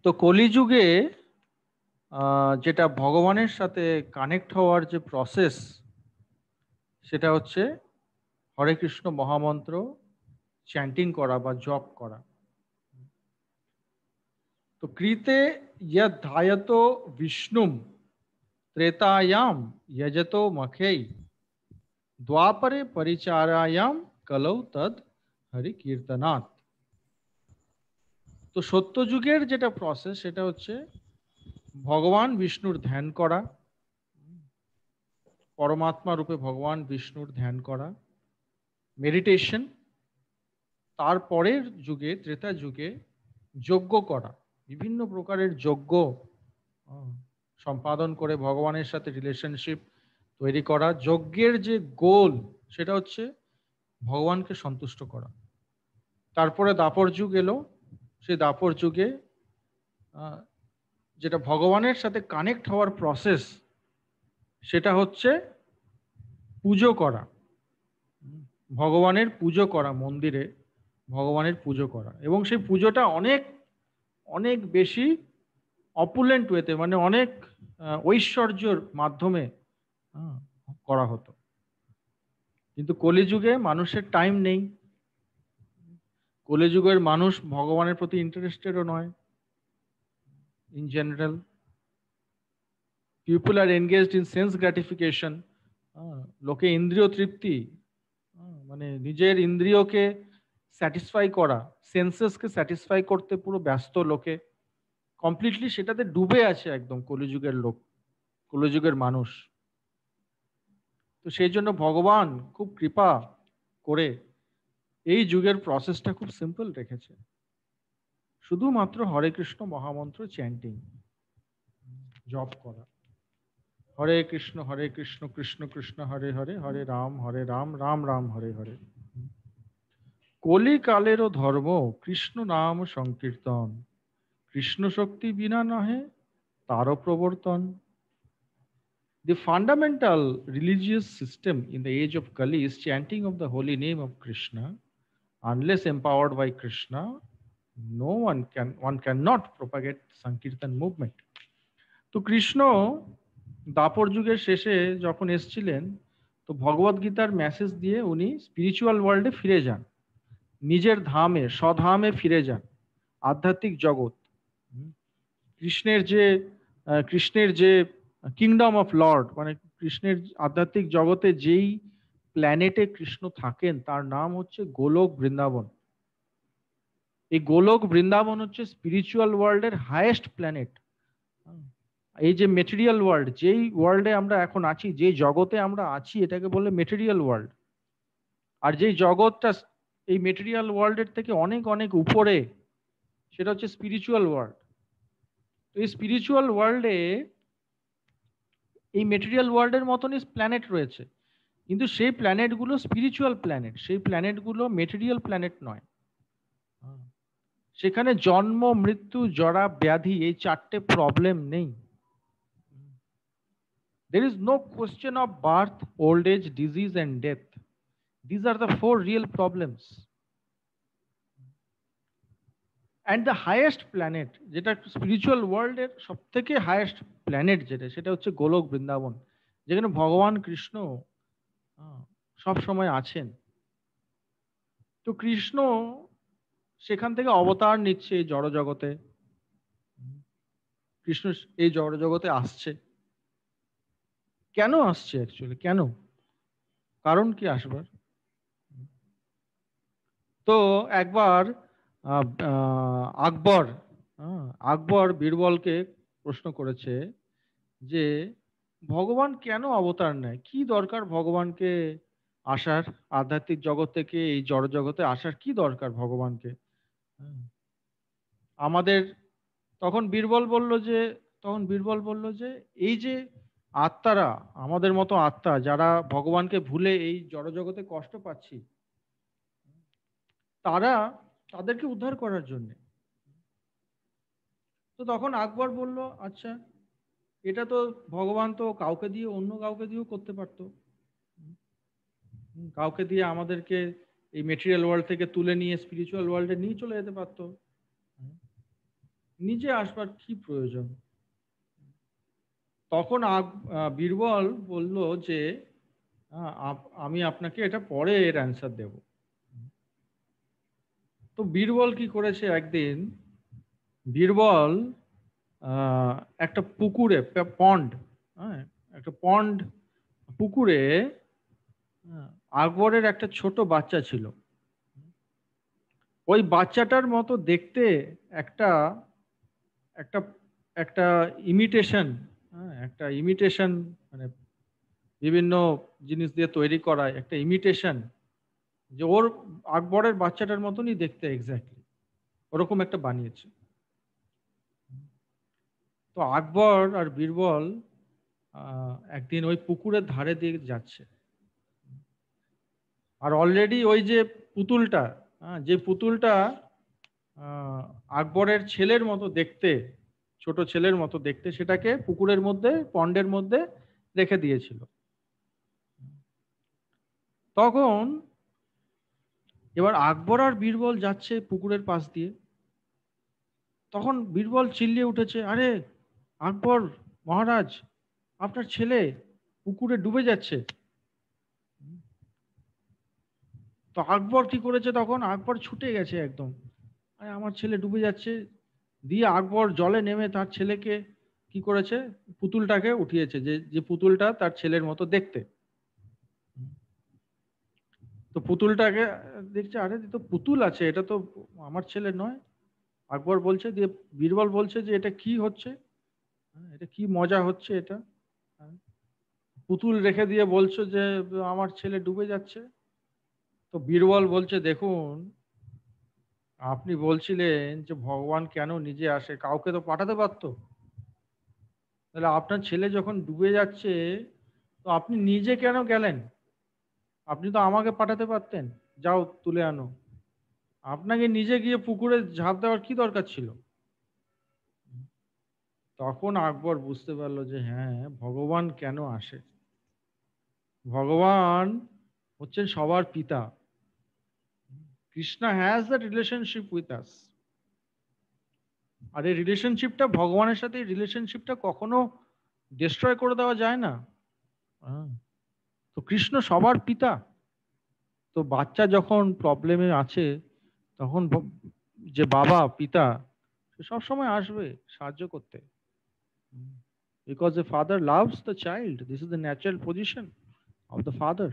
তো কলিযুগে যেটা ভগবানের সাথে কানেক্ট হওয়ার যে প্রসেস, সেটা হচ্ছে হরে কৃষ্ণ মহামন্ত্র চ্যান্টিং করা বা জপ করা। তো কৃতে ধ্যায়ত বিষ্ণুম ত্রেতায়াম যজতো মখেই দ্বাপরে পরিচারায়াম কলৌ তদ হরি কীর্তনাথ। তো সত্যযুগের যেটা প্রসেস সেটা হচ্ছে ভগবান বিষ্ণুর ধ্যান করা, পরমাত্মা রূপে ভগবান বিষ্ণুর ধ্যান করা, মেডিটেশন। তারপরের যুগে, ত্রেতা যুগে যজ্ঞ করা, বিভিন্ন প্রকারের যজ্ঞ সম্পাদন করে ভগবানের সাথে রিলেশনশিপ তৈরি করা। যজ্ঞের যে গোল সেটা হচ্ছে ভগবানকে সন্তুষ্ট করা। তারপরে দাপর যুগ এলো। সেই দাপর যুগে যেটা ভগবানের সাথে কানেক্ট হওয়ার প্রসেস, সেটা হচ্ছে পুজো করা, ভগবানের পুজো করা, মন্দিরে ভগবানের পুজো করা। এবং সেই পুজোটা অনেক অনেক বেশি অপুলেন্ট ওয়েতে, মানে অনেক ঐশ্বর্যর মাধ্যমে করা হতো। কিন্তু কলিযুগে মানুষের টাইম নেই। কলিযুগের মানুষ ভগবানের প্রতি ইন্টারেস্টেডও নয়। In general people are engaged in sense gratification. লোকে ইন্দ্রিয় তৃপ্তি, মানে নিজের ইন্দ্রিয়কে স্যাটিসফাই করা, সেন্সেসকে স্যাটিসফাই করতে পুরো ব্যস্ত লোকে, কমপ্লিটলি সেটাতে ডুবে আছে একদম কলিযুগের লোক, কলিযুগের মানুষ। তো সেই জন্য ভগবান খুব কৃপা করে এই যুগের প্রসেসটা খুব সিম্পল রেখেছে, শুধুমাত্র হরে কৃষ্ণ মহামন্ত্র চ্যান্টিং, জপ করা। হরে কৃষ্ণ কৃষ্ণ কৃষ্ণ হরে হরে, হরে রাম রাম রাম হরে হরে। কলিকালেরও ধর্ম কৃষ্ণ নাম সংকীর্তন, কৃষ্ণ শক্তি বিনা নহে তারও প্রবর্তন। The fundamental religious system in the age of Kali is chanting of the holy name of Krishna. Unless empowered by Krishna, one cannot propagate Sankirtan movement. তো কৃষ্ণ দাপর যুগের শেষে যখন এসেছিলেন, তো ভগবদ গীতার মেসেজ দিয়ে উনি স্পিরিচুয়াল ওয়ার্ল্ডে ফিরে যান, নিজের ধামে স্বধামে ফিরে যান, আধ্যাত্মিক জগৎ। কৃষ্ণের যে কিংডম অফ লর্ড, মানে কৃষ্ণের আধ্যাত্মিক জগতে যেই প্ল্যানেটে কৃষ্ণ থাকেন তার নাম হচ্ছে গোলক বৃন্দাবন। এই গোলক বৃন্দাবন হচ্ছে স্পিরিচুয়াল ওয়ার্ল্ডের হাইয়েস্ট প্ল্যানেট। এই যে মেটেরিয়াল ওয়ার্ল্ড, যেই ওয়ার্ল্ডে আমরা এখন আছি, যে জগতে আমরা আছি, এটাকে বলে মেটেরিয়াল ওয়ার্ল্ড। আর যেই জগৎটা এই মেটেরিয়াল ওয়ার্ল্ডের থেকে অনেক অনেক উপরে, সেটা হচ্ছে স্পিরিচুয়াল ওয়ার্ল্ড। তো এই স্পিরিচুয়াল ওয়ার্ল্ডে এই মেটেরিয়াল ওয়ার্ল্ডের মতনই প্ল্যানেট রয়েছে, কিন্তু সেই প্ল্যানেটগুলো স্পিরিচুয়াল প্ল্যানেট, সেই প্ল্যানেটগুলো মেটেরিয়াল প্ল্যানেট নয়। সেখানে জন্ম, মৃত্যু, জরা, ব্যাধি, এই চারটে প্রবলেম নেই। There is no question of birth, old age, disease and death. These are the four real problems. And the highest planet, যেটা স্পিরিচুয়াল ওয়ার্ল্ডের সব থেকে হাইয়েস্ট প্ল্যানেট যেটা, সেটা হচ্ছে গোলক বৃন্দাবন, যেখানে ভগবান কৃষ্ণ সব সময় আছেন। তো কৃষ্ণ সেখান থেকে অবতার নিচ্ছে এই জড় জগতে। কৃষ্ণ এই জড় জগতে আসছে, কেন আসছে অ্যাকচুয়ালি, কেন, কারণ কি আসবার? তো একবার আকবর বীরবলকে প্রশ্ন করেছে যে ভগবান কেন অবতার নেয়, কি দরকার ভগবানকে আসার, আধ্যাত্মিক জগৎ থেকে এই জড় জগতে আসার কি দরকার ভগবানকে আমাদের? তখন বীরবল বলল যে এই যে আত্মারা, আমাদের মতো আত্মা যারা ভগবানকে ভুলে এই জড় জগতে কষ্ট পাচ্ছি, তাদেরকে উদ্ধার করার জন্য। তো তখন আকবর বলল, আচ্ছা, এটা তো ভগবান তো কাউকে দিয়ে, অন্য কাউকে দিয়েও করতে পারতো, কাউকে দিয়ে আমাদেরকে এই মেটেরিয়াল ওয়ার্ল্ড থেকে তুলে নিয়ে স্পিরিচুয়াল ওয়ার্ল্ডে নিয়ে চলে যেতে পারতো। নিজে আসবার কি প্রয়োজন? তখন বীরবল বলল যে আমি আপনাকে এটা পরে এর অ্যান্সার দেব। তো বীরবল কি করেছে, একদিন বীরবল একটা পুকুরে, পন্ড, হ্যাঁ, একটা পন্ড, পুকুরে আকবরের একটা ছোট বাচ্চা ছিল। ওই বাচ্চাটার মতো দেখতে একটা একটা একটা ইমিটেশন, একটা ইমিটেশন, মানে বিভিন্ন জিনিস দিয়ে তৈরি করা একটা ইমিটেশন, যে ওর আকবরের বাচ্চাটার মতনই দেখতে এক্স্যাক্টলি ওরকম একটা বানিয়েছে। তো আকবর আর বীরবল একদিন ওই পুকুরের ধারে দিয়ে যাচ্ছে, আর অলরেডি ওই যে পুতুলটা, যে পুতুলটা আকবরের ছেলের মতো দেখতে, ছোট ছেলের মতো দেখতে, সেটাকে পুকুরের মধ্যে, পন্ডের মধ্যে রেখে দিয়েছিল। তখন এবার আকবর আর বীরবল যাচ্ছে পুকুরের পাশ দিয়ে। তখন বীরবল চিল্লিয়ে উঠেছে, আরে আকবর মহারাজ, আপনার ছেলে পুকুরে ডুবে যাচ্ছে। তো আকবর কি করেছে, তখন আকবর ছুটে গেছে একদম, আরে আমার ছেলে ডুবে যাচ্ছে, দিয়ে আকবর জলে নেমে তার ছেলেকে কি করেছে, পুতুলটাকে উঠিয়েছে, যে যে পুতুলটা তার ছেলের মতো দেখতে। তো পুতুলটাকে দেখছে, আরে তো পুতুল আছে, এটা তো আমার ছেলে নয়। আকবর বলছে, দিয়ে বীরবল বলছে যে এটা কি হচ্ছে, এটা কি মজা হচ্ছে এটা, পুতুল রেখে দিয়ে বলছো যে আমার ছেলে ডুবে যাচ্ছে। তো বীরবল বলছে, দেখুন, আপনি বলছিলেন যে ভগবান কেন নিজে আসে, কাউকে তো পাঠাতে পারতো, তাহলে আপনার ছেলে যখন ডুবে যাচ্ছে তো আপনি নিজে কেন গেলেন? আপনি তো আমাকে পাঠাতে পারতেন, যাও তুলে আনো। আপনাকে নিজে গিয়ে পুকুরে ঝাঁপ দেওয়ার কি দরকার ছিল? তখন আকবর বুঝতে পারলো যে হ্যাঁ, ভগবান কেন আসে। ভগবান হচ্ছেন সবার পিতা। Krishna has that relationship with us. আর এই রিলেশনশিপটা, ভগবানের সাথে এই রিলেশনশিপটা কখনো ডিস্ট্রয় করে দেওয়া যায় না। তো কৃষ্ণ সবার পিতা। তো বাচ্চা যখন প্রবলেমে আছে, তখন যে বাবা, পিতা, সে সবসময় আসবে সাহায্য করতে। Because the father loves the child. This is the natural position of the father.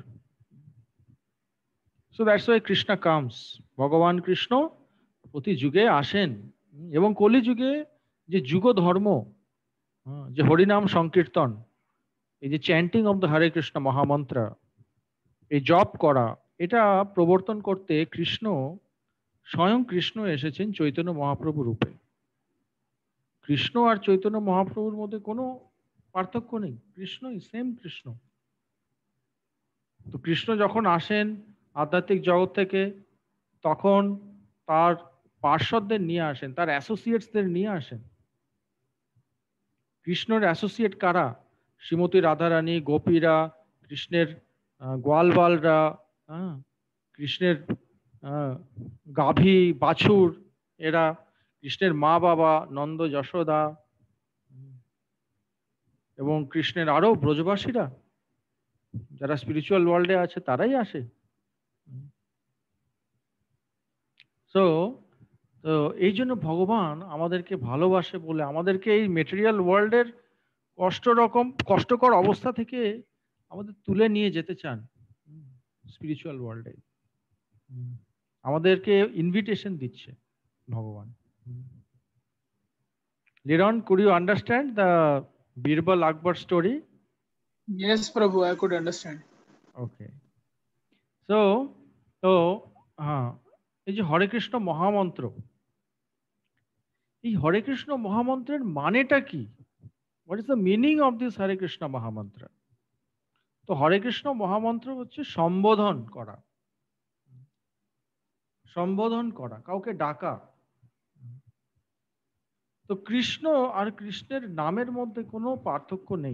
So that's why Krishna comes. ভগবান কৃষ্ণ প্রতি যুগে আসেন, এবং কলি যুগে যে যুগ ধর্ম, যে হরিনাম সংকীর্তন, এই যে chanting of the Hare Krishna mahamantra, এই জপ করা, এটা প্রবর্তন করতে কৃষ্ণ, স্বয়ং কৃষ্ণ এসেছেন চৈতন্য মহাপ্রভু রূপে। কৃষ্ণ আর চৈতন্য মহাপ্রভুর মধ্যে কোনো পার্থক্য নেই, কৃষ্ণই সেম কৃষ্ণ। তো কৃষ্ণ যখন আসেন আধ্যাত্মিক জগৎ থেকে, তখন তার পার্শ্বদের নিয়ে আসেন, তার অ্যাসোসিয়েটসদের নিয়ে আসেন। কৃষ্ণের অ্যাসোসিয়েট কারা? শ্রীমতী রাধারানী, গোপীরা, কৃষ্ণের গোয়ালবালরা, কৃষ্ণের গাভী বাছুর, এরা কৃষ্ণের মা বাবা নন্দ যশোদা, এবং কৃষ্ণের আরো ব্রজবাসীরা যারা স্পিরিচুয়াল ওয়ার্ল্ডে আছে, তারাই আসে। সো তো এই জন্য ভগবান আমাদেরকে ভালোবাসে বলে আমাদেরকে এই মেটেরিয়াল ওয়ার্ল্ডের কষ্টকর অবস্থা থেকে আমাদের তুলে নিয়ে যেতে চান স্পিরিচুয়াল ওয়ার্ল্ডে। আমাদেরকে ইনভিটেশন দিচ্ছে ভগবান। Liron, could you understand the Birbal Akbar story? Yes, Prabhu, I could understand. Okay. So এই যে হরে কৃষ্ণ মহামন্ত্র, এই হরে কৃষ্ণ মহামন্ত্রের মানেটা কি? What is the meaning of this হরে কৃষ্ণ মহামন্ত্র? তো হরে কৃষ্ণ মহামন্ত্র হচ্ছে সম্বোধন করা, সম্বোধন করা, কাউকে ডাকা। তো কৃষ্ণ আর কৃষ্ণের নামের মধ্যে কোনো পার্থক্য নেই।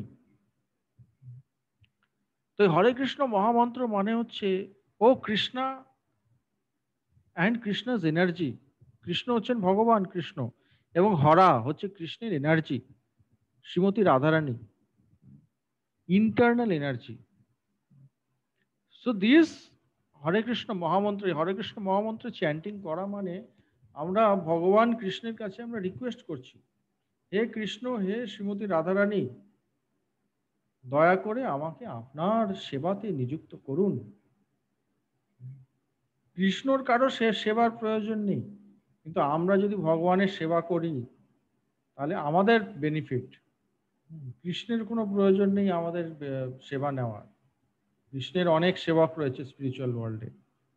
তো হরে কৃষ্ণ মহামন্ত্র মানে হচ্ছে O Krishna and Krishna's energy. Krishna হচ্ছেন ভগবান কৃষ্ণ, এবং হরা হচ্ছে কৃষ্ণের energy, Shrimati Radharani internal energy. So this Hare Krishna mahamantra chanting করা মানে আমরা ভগবান কৃষ্ণের কাছে আমরা রিকোয়েস্ট করছি, হে কৃষ্ণ, হে শ্রীমতী রাধারানী, দয়া করে আমাকে আপনার সেবাতে নিযুক্ত করুন। কৃষ্ণর কারো সেবার প্রয়োজন নেই, কিন্তু আমরা যদি ভগবানের সেবা করি তাহলে আমাদের বেনিফিট। কৃষ্ণের কোনো প্রয়োজন নেই আমাদের সেবা নেওয়ার। কৃষ্ণের অনেক সেবক রয়েছে স্পিরিচুয়াল ওয়ার্ল্ডে,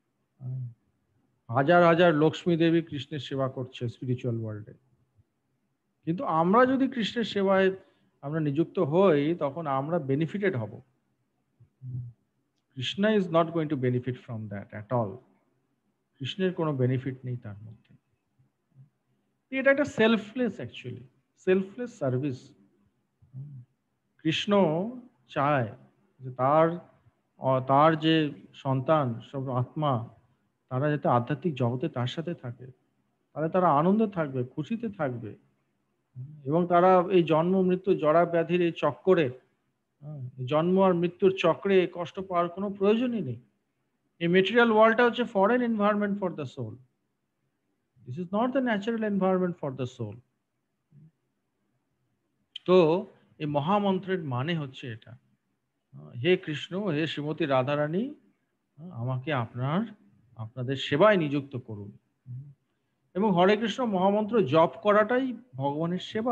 হাজার হাজার লক্ষ্মী দেবী কৃষ্ণের সেবা করছে স্পিরিচুয়াল ওয়ার্ল্ডে। কিন্তু আমরা যদি কৃষ্ণের সেবায় আমরা নিযুক্ত হই তখন আমরা বেনিফিটেড হব। Krishna is not going to benefit from that at all. কৃষ্ণের কোনো বেনিফিট নেই তার মধ্যে। এটা একটা selfless, actually selfless service. Krishna চায় যে তার যে সন্তান সব আত্মা তারা যাতে আধ্যাত্মিক জগতে তার সাথে থাকে, তাহলে তারা আনন্দে থাকবে, খুশিতে থাকবে, এবং তারা এই জন্ম মৃত্যু জরা ব্যাধির এই চক্করে, জন্ম আর মৃত্যুর চক্রে কষ্ট পাওয়ার কোনো প্রয়োজনই নেই। এই মেটেরিয়াল ওয়ার্ল্ডটা হচ্ছে foreign environment for the soul. This is not the natural environment for the soul. তো এই মহামন্ত্রের মানে হচ্ছে এটা, হে কৃষ্ণ, হে শ্রীমতী রাধারানী, আমাকে আপনাদের সেবায় নিযুক্ত করুন। এবং হরে কৃষ্ণ মহামন্ত্র জপ করাটাই ভগবানের সেবা।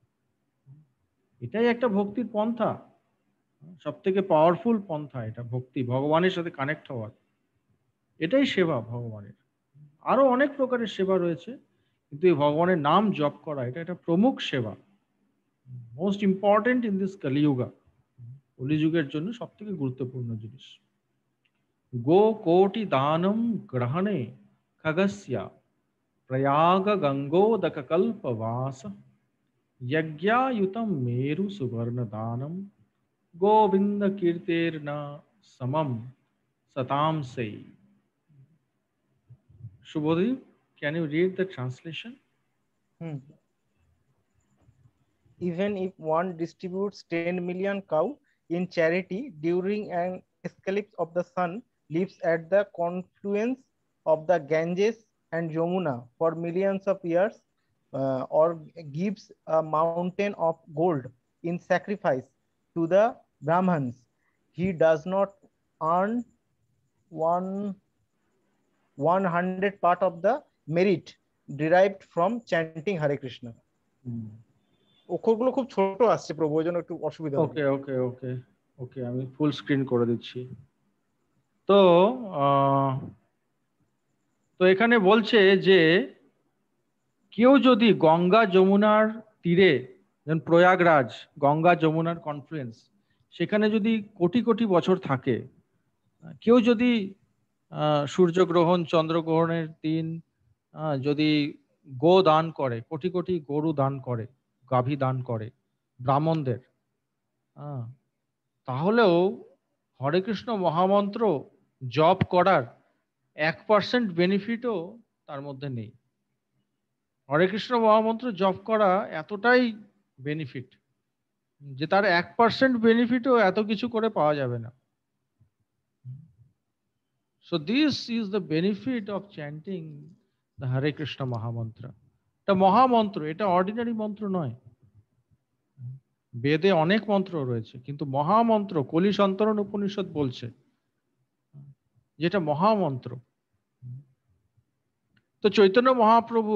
এটাই একটা ভক্তির পন্থা, সব থেকে পাওয়ারফুল পন্থা এটা, ভক্তি, ভগবানের সাথে কানেক্ট হওয়ার। এটাই সেবা ভগবানের। আরো অনেক প্রকারের সেবা রয়েছে, কিন্তু এই ভগবানের নাম জপ করা এটা একটা প্রমুখ সেবা, most important in this Kaliyuga. কলিযুগের জন্য সব থেকে গুরুত্বপূর্ণ জিনিস। গো কোটি দানম গ্রহণে খগস্য প্রয়াগ গঙ্গোদক কল্পবাস यज्ञायुतम मेरु सुवर्ण दानम गोविंद कीर्तेर्न समम सताम से। Shubhodip, can you read the translation? Even if one distributes 10 million cow in charity during an eclipse of the sun, lives at the confluence of the Ganges and Yamuna for millions of years, or gives a mountain of gold in sacrifice to the Brahmins, he does not earn 100 part of the merit derived from chanting Hare Krishna. অক্ষরগুলো খুব ছোট আসছে প্রভু, ওই জন্য একটু অসুবিধা। ওকে ওকে ওকে ওকে, আমি full screen করে দিচ্ছি। তো এখানে বলছে যে কেউ যদি গঙ্গা যমুনার তীরে, যেমন প্রয়াগরাজ গঙ্গা যমুনার কনফ্লুয়েন্স, সেখানে যদি কোটি কোটি বছর থাকে, কেউ যদি সূর্যগ্রহণ চন্দ্রগ্রহণের দিন যদি গো দান করে, কোটি কোটি গরু দান করে, গাভী দান করে ব্রাহ্মণদের, তাহলেও হরে কৃষ্ণ মহামন্ত্র জপ করার 1% বেনিফিটও তার মধ্যে নেই। হরে কৃষ্ণ মহামন্ত্র জপ করা এতটাই বেনিফিট যে তার 1% বেনিফিটও এত কিছু করে পাওয়া যাবে না। So this is the benefit of chanting the Hare Krishna Mahamantra. এটা মহামন্ত্র, এটা অর্ডিনারি মন্ত্র নয়। বেদে অনেক মন্ত্র রয়েছে, কিন্তু মহামন্ত্র কলি সন্তরণ উপনিষদ বলছে যেটা মহামন্ত্র। তো চৈতন্য মহাপ্রভু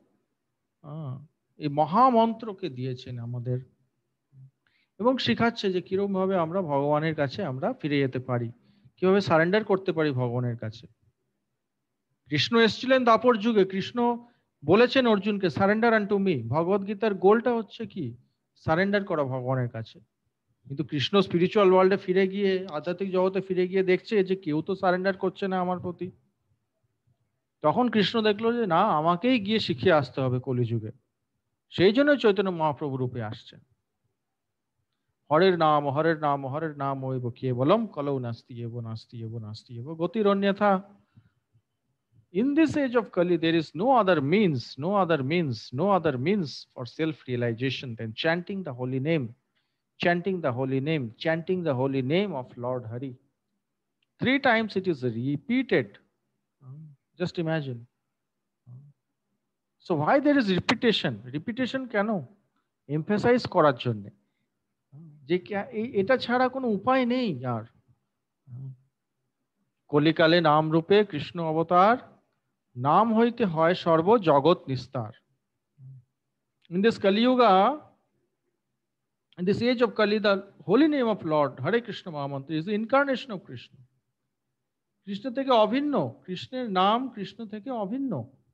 এই মহামন্ত্রকে দিয়েছেন আমাদের, এবং শেখাচ্ছে যে কিরকম ভাবে আমরা ভগবানের কাছে আমরা ফিরে যেতে পারি, কিভাবে সারেন্ডার করতে পারি ভগবানের কাছে। কৃষ্ণ এসেছিলেন দাপর যুগে, কৃষ্ণ বলেছেন অর্জুনকে সারেন্ডার আনটু মি। ভগবদ গীতার গোলটা হচ্ছে কি? সারেন্ডার করা ভগবানের কাছে। কিন্তু কৃষ্ণ স্পিরিচুয়াল ওয়ার্ল্ডে ফিরে গিয়ে, আধ্যাত্মিক জগতে ফিরে গিয়ে দেখছে যে কেউ তো সারেন্ডার করছে না আমার প্রতি। তখন কৃষ্ণ দেখলো যে না, আমাকেই গিয়ে শিখিয়ে আসতে হবে কলিযুগে। সেই জন্য চৈতন্য মহাপ্রভু রূপে আসছেন। হরের নাম হরের নাম হরের নাম ওইব কেবলম কলৌ নাস্তি এব নাস্তি এব নাস্তি এব গতির অন্যথা। In this age of Kali, there is no other means for self-realization than chanting the holy name, chanting the holy name of Lord Hari. 3 times it is repeated. Just imagine. So why there is repetition? Repetition কেন? Emphasize করার জন্য। যে এটা ছাড়া কোনো উপায় নেই আর। কলিকালে নাম রূপে কৃষ্ণ অবতার, নাম হইতে হয় সর্ব জগৎ নিস্তার। In this Kali Yuga, in this age of Kali, the holy name of Lord Hare Krishna Mahamantra is the incarnation of Krishna. Krishna থেকে অভিন্ন, কৃষ্ণের নাম কৃষ্ণ থেকে অভিন্ন।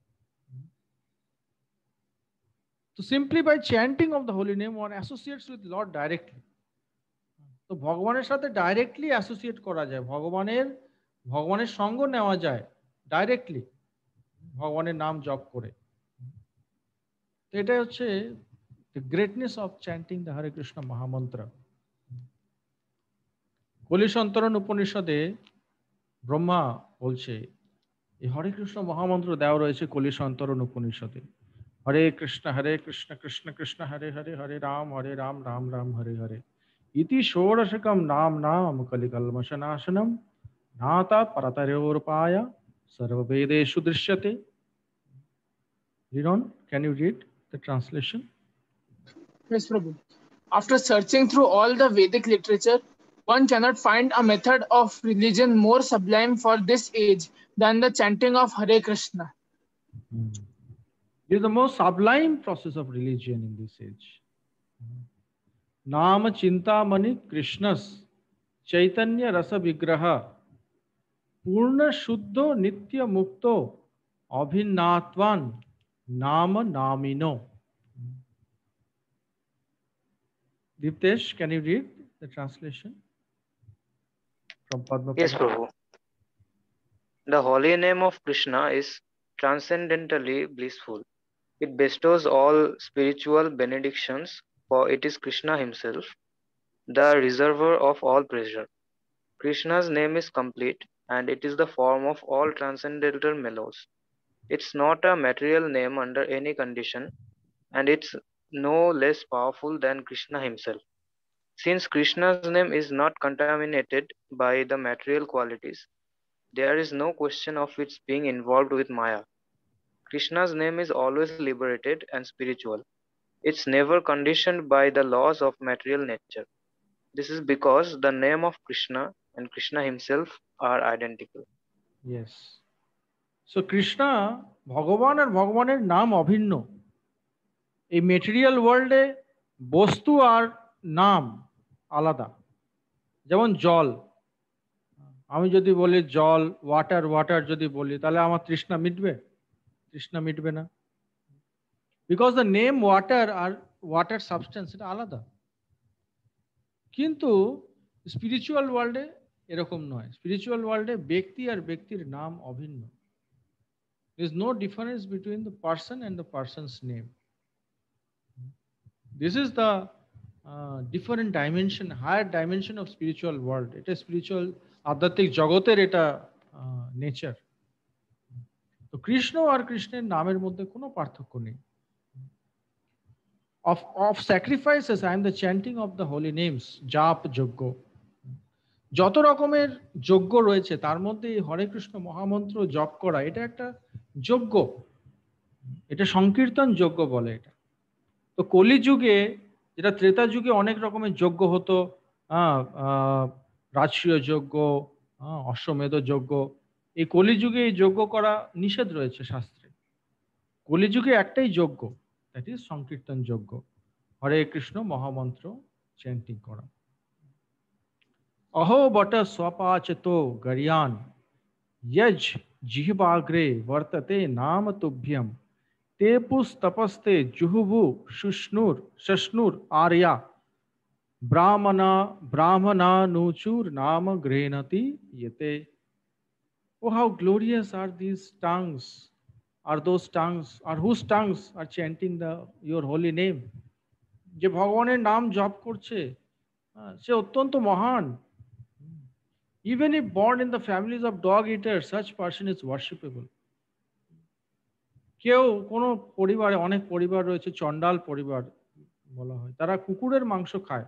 So simply by chanting of the holy name, one associates with Lord directly. তো ভগবানের সাথে directly associate করা যায়, ভগবানের সঙ্গ নেওয়া যায় ডাইরেক্টলি ভগবানের নাম জপ করে। তো এটা হচ্ছে the greatness of chanting the Hare Krishna Mahamantra. কলি সন্তরণ উপনিষদে ব্রহ্মা বলছে এই হরে কৃষ্ণ মহামন্ত্র দেওয়া রয়েছে কলি সন্তরণ উপনিষদে। হরে কৃষ্ণ কৃষ্ণ কৃষ্ণ হরে হরে, হরে রাম রাম রাম হরে হরে। ইতি ষোড়শকম নাম নাম কলিকল্মষনাশনম নাতা পরতরোরপায়া সর্ববেদেষু দৃশ্যতে। Liron, can you read the translation? Yes, Prabhu. After searching through all the Vedic literature, one cannot find a method of religion more sublime for this age than the chanting of Hare Krishna. It is the most sublime process of religion in this age. Nama Chintamani Krishnas Chaitanya Rasa Vigraha Purna Shuddho Nitya Mukto Abhinatvan Nama Namino. Diptesh, can you read the translation from Padma? Yes, Prabhu. The holy name of Krishna is transcendently blissful. It bestows all spiritual benedictions, for it is Krishna himself, the reservoir of all pleasure. Krishna's name is complete, and it is the form of all transcendental mellows. It's not a material name under any condition, and it's no less powerful than Krishna himself. Since Krishna's name is not contaminated by the material qualities, there is no question of its being involved with Maya. Krishna's name is always liberated and spiritual. It's never conditioned by the laws of material nature. This is because the name of Krishna and Krishna himself are identical. Yes. So Krishna, ভগবান আর ভগবানের নাম অভিন্ন। এই material ওয়ার্ল্ডে বস্তু আর নাম আলাদা। যেমন জল, আমি যদি বলি জল, ওয়াটার যদি বলি, তাহলে আমার তৃষ্ণা মিটবে? তৃষ্ণা মিটবে না। বিকজ দ্য নেম ওয়াটার আর ওয়াটার সাবস্টেন্স এটা আলাদা। কিন্তু স্পিরিচুয়াল ওয়ার্ল্ডে এরকম নয়। স্পিরিচুয়াল ওয়ার্ল্ডে ব্যক্তি আর ব্যক্তির নাম অভিন্ন। There is no difference between the person and the person's name. This is the different dimension, higher dimension of spiritual world. It is spiritual, আধ্যাত্মিক জগতের এটা নেচার। তো কৃষ্ণ আর কৃষ্ণের নামের মধ্যে কোনো পার্থক্য নেই। Of sacrifices, I am the chanting of the holy names, জাপ যজ্ঞ। যত রকমের যজ্ঞ রয়েছে তার মধ্যে এই হরে কৃষ্ণ মহামন্ত্র জপ করা এটা একটা যজ্ঞ, এটা সংকীর্তন যজ্ঞ বলে এটা। তো কলিযুগে, যেটা ত্রেতা যুগে অনেক রকমের যজ্ঞ হতো, রাজসূয় যজ্ঞ, অশ্বমেধ যজ্ঞ, এই কলিযুগে এই যজ্ঞ করা নিষেধ রয়েছে শাস্ত্রে। কলিযুগে একটাই যজ্ঞ, দ্যাট ইজ সংকীর্তন যজ্ঞ, হরে কৃষ্ণ মহামন্ত্র চ্যান্টিং করা। अहो बट स्वपाचतो गर्यान यज जिह्वाग्रे वर्तते नाम तुभ्यम ते पुस्तपस्ते जुहुभु शश्नुर आर्या ब्राह्मणानुचूर नाम गृह्णति यते। Oh, how glorious are these tongues, are those tongues, or whose tongues are chanting your holy name? যে ভগবানের নাম জপ করছে সে অত্যন্ত মহান। Even if born in the families of dog eaters, such person is worshipable. কেউ কোনো পরিবারে, অনেক পরিবার রয়েছে চন্ডাল পরিবার বলা হয়, তারা কুকুরের মাংস খায়।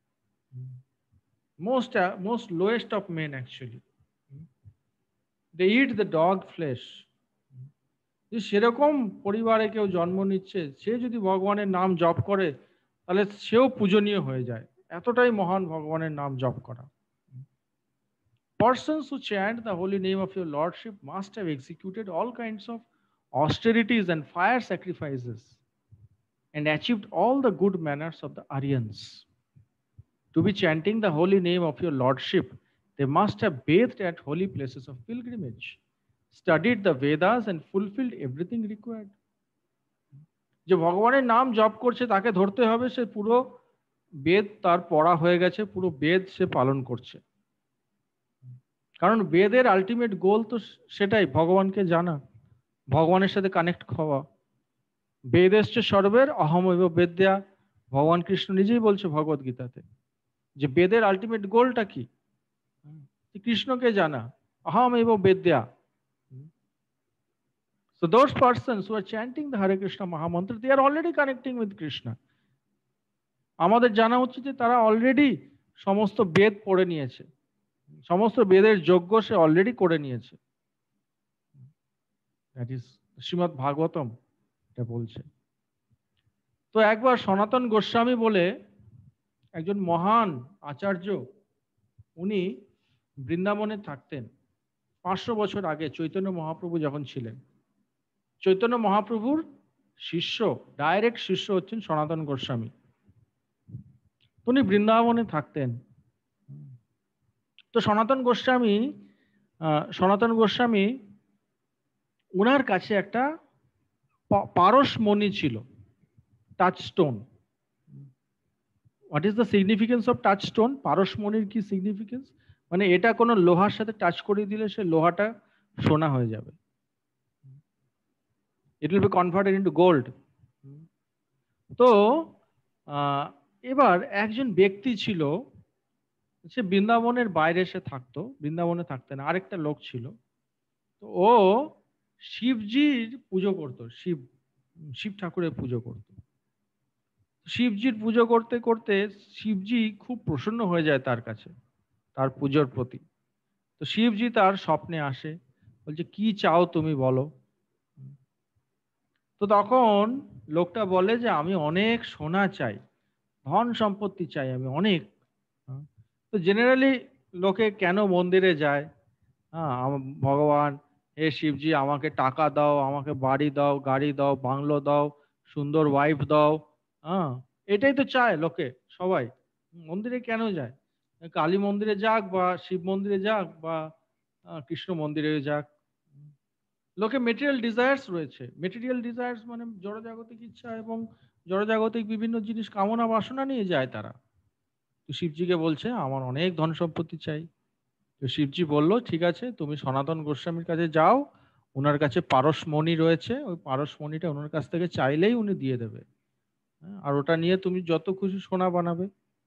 most lowest of men actually, they eat the dog flesh. যে সেরকম পরিবারে কেউ জন্ম নিচ্ছে, সে যদি ভগবানের নাম জপ করে তাহলে সেও পূজনীয় হয়ে যায়, এতটাই মহান ভগবানের নাম জপ করা। Persons who chant the holy name of your lordship must have executed all kinds of austerities and fire sacrifices and achieved all the good manners of the Aryans. To be chanting the holy name of your lordship, they must have bathed at holy places of pilgrimage, studied the Vedas and fulfilled everything required. যে ভগবানের নাম জপ করছে তাকে ধরতে হবে সে পুরো বেদ তার পড়া হয়ে গেছে, পুরো বেদ সে পালন করছে। কারণ বেদের আলটিমেট গোল তো সেটাই, ভগবানকে জানা, ভগবানের সাথে কানেক্ট হওয়া। বেদেশ্চ সর্বের অহমৈব বেদ্যা, ভগবান কৃষ্ণ নিজেই বলছে ভগবদ গীতাতে যে বেদের আলটিমেট গোলটা কি, কৃষ্ণকে জানা, অহমৈব বেদ্যা। So those persons who are chanting the Hare Krishna Mahamantra, they are already connecting with Krishna. আমাদের জানা উচিত যে তারা অলরেডি সমস্ত বেদ পড়ে নিয়েছে, সমস্ত বেদের যজ্ঞ সে অলরেডি করে নিয়েছে। দ্যাট ইজ শ্রীমদ্ ভাগবতম এটা বলছে। তো একবার সনাতন গোস্বামী বলে একজন মহান আচার্য, উনি বৃন্দাবনে থাকতেন 500 বছর আগে, চৈতন্য মহাপ্রভু যখন ছিলেন। চৈতন্য মহাপ্রভুর শিষ্য, ডাইরেক্ট শিষ্য হচ্ছেন সনাতন গোস্বামী। উনি বৃন্দাবনে থাকতেন। তো সনাতন গোস্বামী ওনার কাছে একটা পারসমণি ছিল, touchstone. What is the significance of touchstone? পারসমণির কি সিগনিফিকেন্স? মানে এটা কোনো লোহার সাথে টাচ করে দিলে সে লোহাটা সোনা হয়ে যাবে, it will be converted into gold. তো এবার একজন ব্যক্তি ছিল, সে বৃন্দাবনের বাইরে সে থাকতো, বৃন্দাবনে থাকতেন, আরেকটা লোক ছিল। তো ও শিবজির পুজো করতো, শিব ঠাকুরের পুজো করতো। শিবজির পুজো করতে করতে শিবজি খুব প্রসন্ন হয়ে যায় তার কাছে, তার পুজোর প্রতি। তো শিবজি তার স্বপ্নে আসে, বলছে কি চাও তুমি বলো। তো তখন লোকটা বলে যে আমি অনেক সোনা চাই, ধন সম্পত্তি চাই আমি অনেক। তো জেনারেলি লোকে কেন মন্দিরে যায়? ভগবান, হে শিবজি আমাকে টাকা দাও, আমাকে বাড়ি দাও, গাড়ি দাও, বাংলো দাও, সুন্দর ওয়াইফ দাও, এটাই তো চায় লোকে, সবাই মন্দিরে কেন যায়? কালী মন্দিরে যাক বা শিব মন্দিরে যাক বা কৃষ্ণ মন্দিরে যাক, লোকে মেটেরিয়াল ডিজায়ার্স রয়েছে। মেটেরিয়াল ডিজায়ার্স মানে জড়জাগতিক ইচ্ছা এবং জড়জাগতিক বিভিন্ন জিনিস কামনা বাসনা নিয়ে যায় তারা। তো শিবজিকে বলছে আমার অনেক ধন সম্পত্তি চাই। তো শিবজি বলল ঠিক আছে, তুমি সনাতন গোস্বামীর কাছে যাও, ওনার কাছে পারসমণি রয়েছে, ওই পারসমণিটা ওনার কাছ থেকে চাইলেই উনি দিয়ে দেবে, আর ওটা নিয়ে তুমি যত খুশি সোনা বানাবে।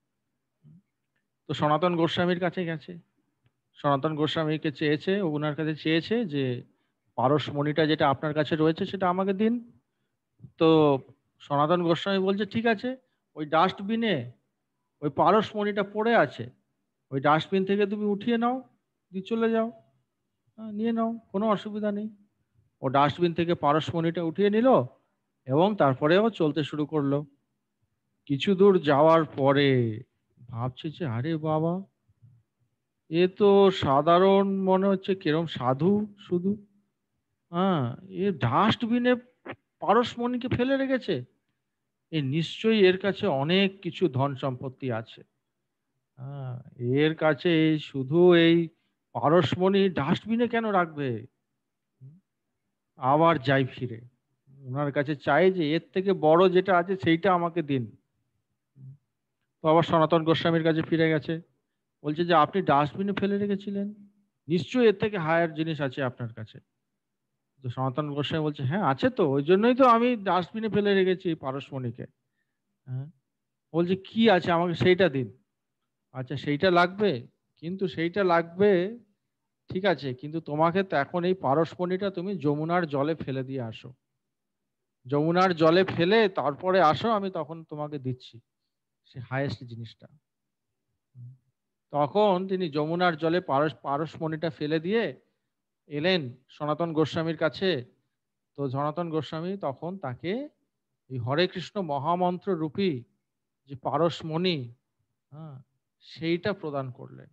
তো সনাতন গোস্বামীর কাছে গেছে, সনাতন গোস্বামীকে চেয়েছে, ওনার কাছে চেয়েছে যে পারসমণিটা যেটা আপনার কাছে রয়েছে সেটা আমাকে দিন। তো সনাতন গোস্বামী বলছে ঠিক আছে, ওই ডাস্টবিনে ওই পারসমণিটা পড়ে আছে, ওই ডাস্টবিন থেকে তুমি উঠিয়ে নাও, দিয়ে চলে যাও, নিয়ে নাও, কোনো অসুবিধা নেই। ও ডাস্টবিন থেকে পারসমণিটা উঠিয়ে নিল এবং তারপরে ও চলতে শুরু করলো। কিছু দূর যাওয়ার পরে ভাবছে যে আরে বাবা, এ তো সাধারণ মনে হচ্ছে, কিরম সাধু শুধু, এ ডাস্টবিনে পারসমণিকে ফেলে রেখেছে, এ নিশ্চয়ই এর কাছে অনেক কিছু ধন সম্পত্তি আছে। এর কাছে শুধু এই পারসমণি ডাস্টবিনে কেন রাখবে? আবার যাই ফিরে ওনার কাছে চাই যে এর থেকে বড় যেটা আছে সেইটা আমাকে দিন। তো আবার সনাতন গোস্বামীর কাছে ফিরে গেছে, বলছে যে আপনি ডাস্টবিনে ফেলে রেখেছিলেন, নিশ্চয়ই এর থেকে হায়ার জিনিস আছে আপনার কাছে। তো সনাতন গোস্বামী বলছে হ্যাঁ আছে তো, ওই জন্যই তো আমি ডাস্টবিনে ফেলে রেখেছি পারসমণিকে। বলছে কি আছে আমাকে সেইটা দিন। আচ্ছা সেইটা লাগবে, কিন্তু সেইটা লাগবে ঠিক আছে, কিন্তু তোমাকে তো এখন এই পারসমণিটা তুমি যমুনার জলে ফেলে দিয়ে আসো। যমুনার জলে ফেলে তারপরে আসো, আমি তখন তোমাকে দিচ্ছি সে হাইয়েস্ট জিনিসটা। তখন তিনি যমুনার জলে পারসমণিটা ফেলে দিয়ে এলেন সনাতন গোস্বামীর কাছে। তো সনাতন গোস্বামী তখন তাকে এই হরে কৃষ্ণ মহামন্ত্র রূপী যে পারসমণি, হ্যাঁ, সেইটা প্রদান করলেন।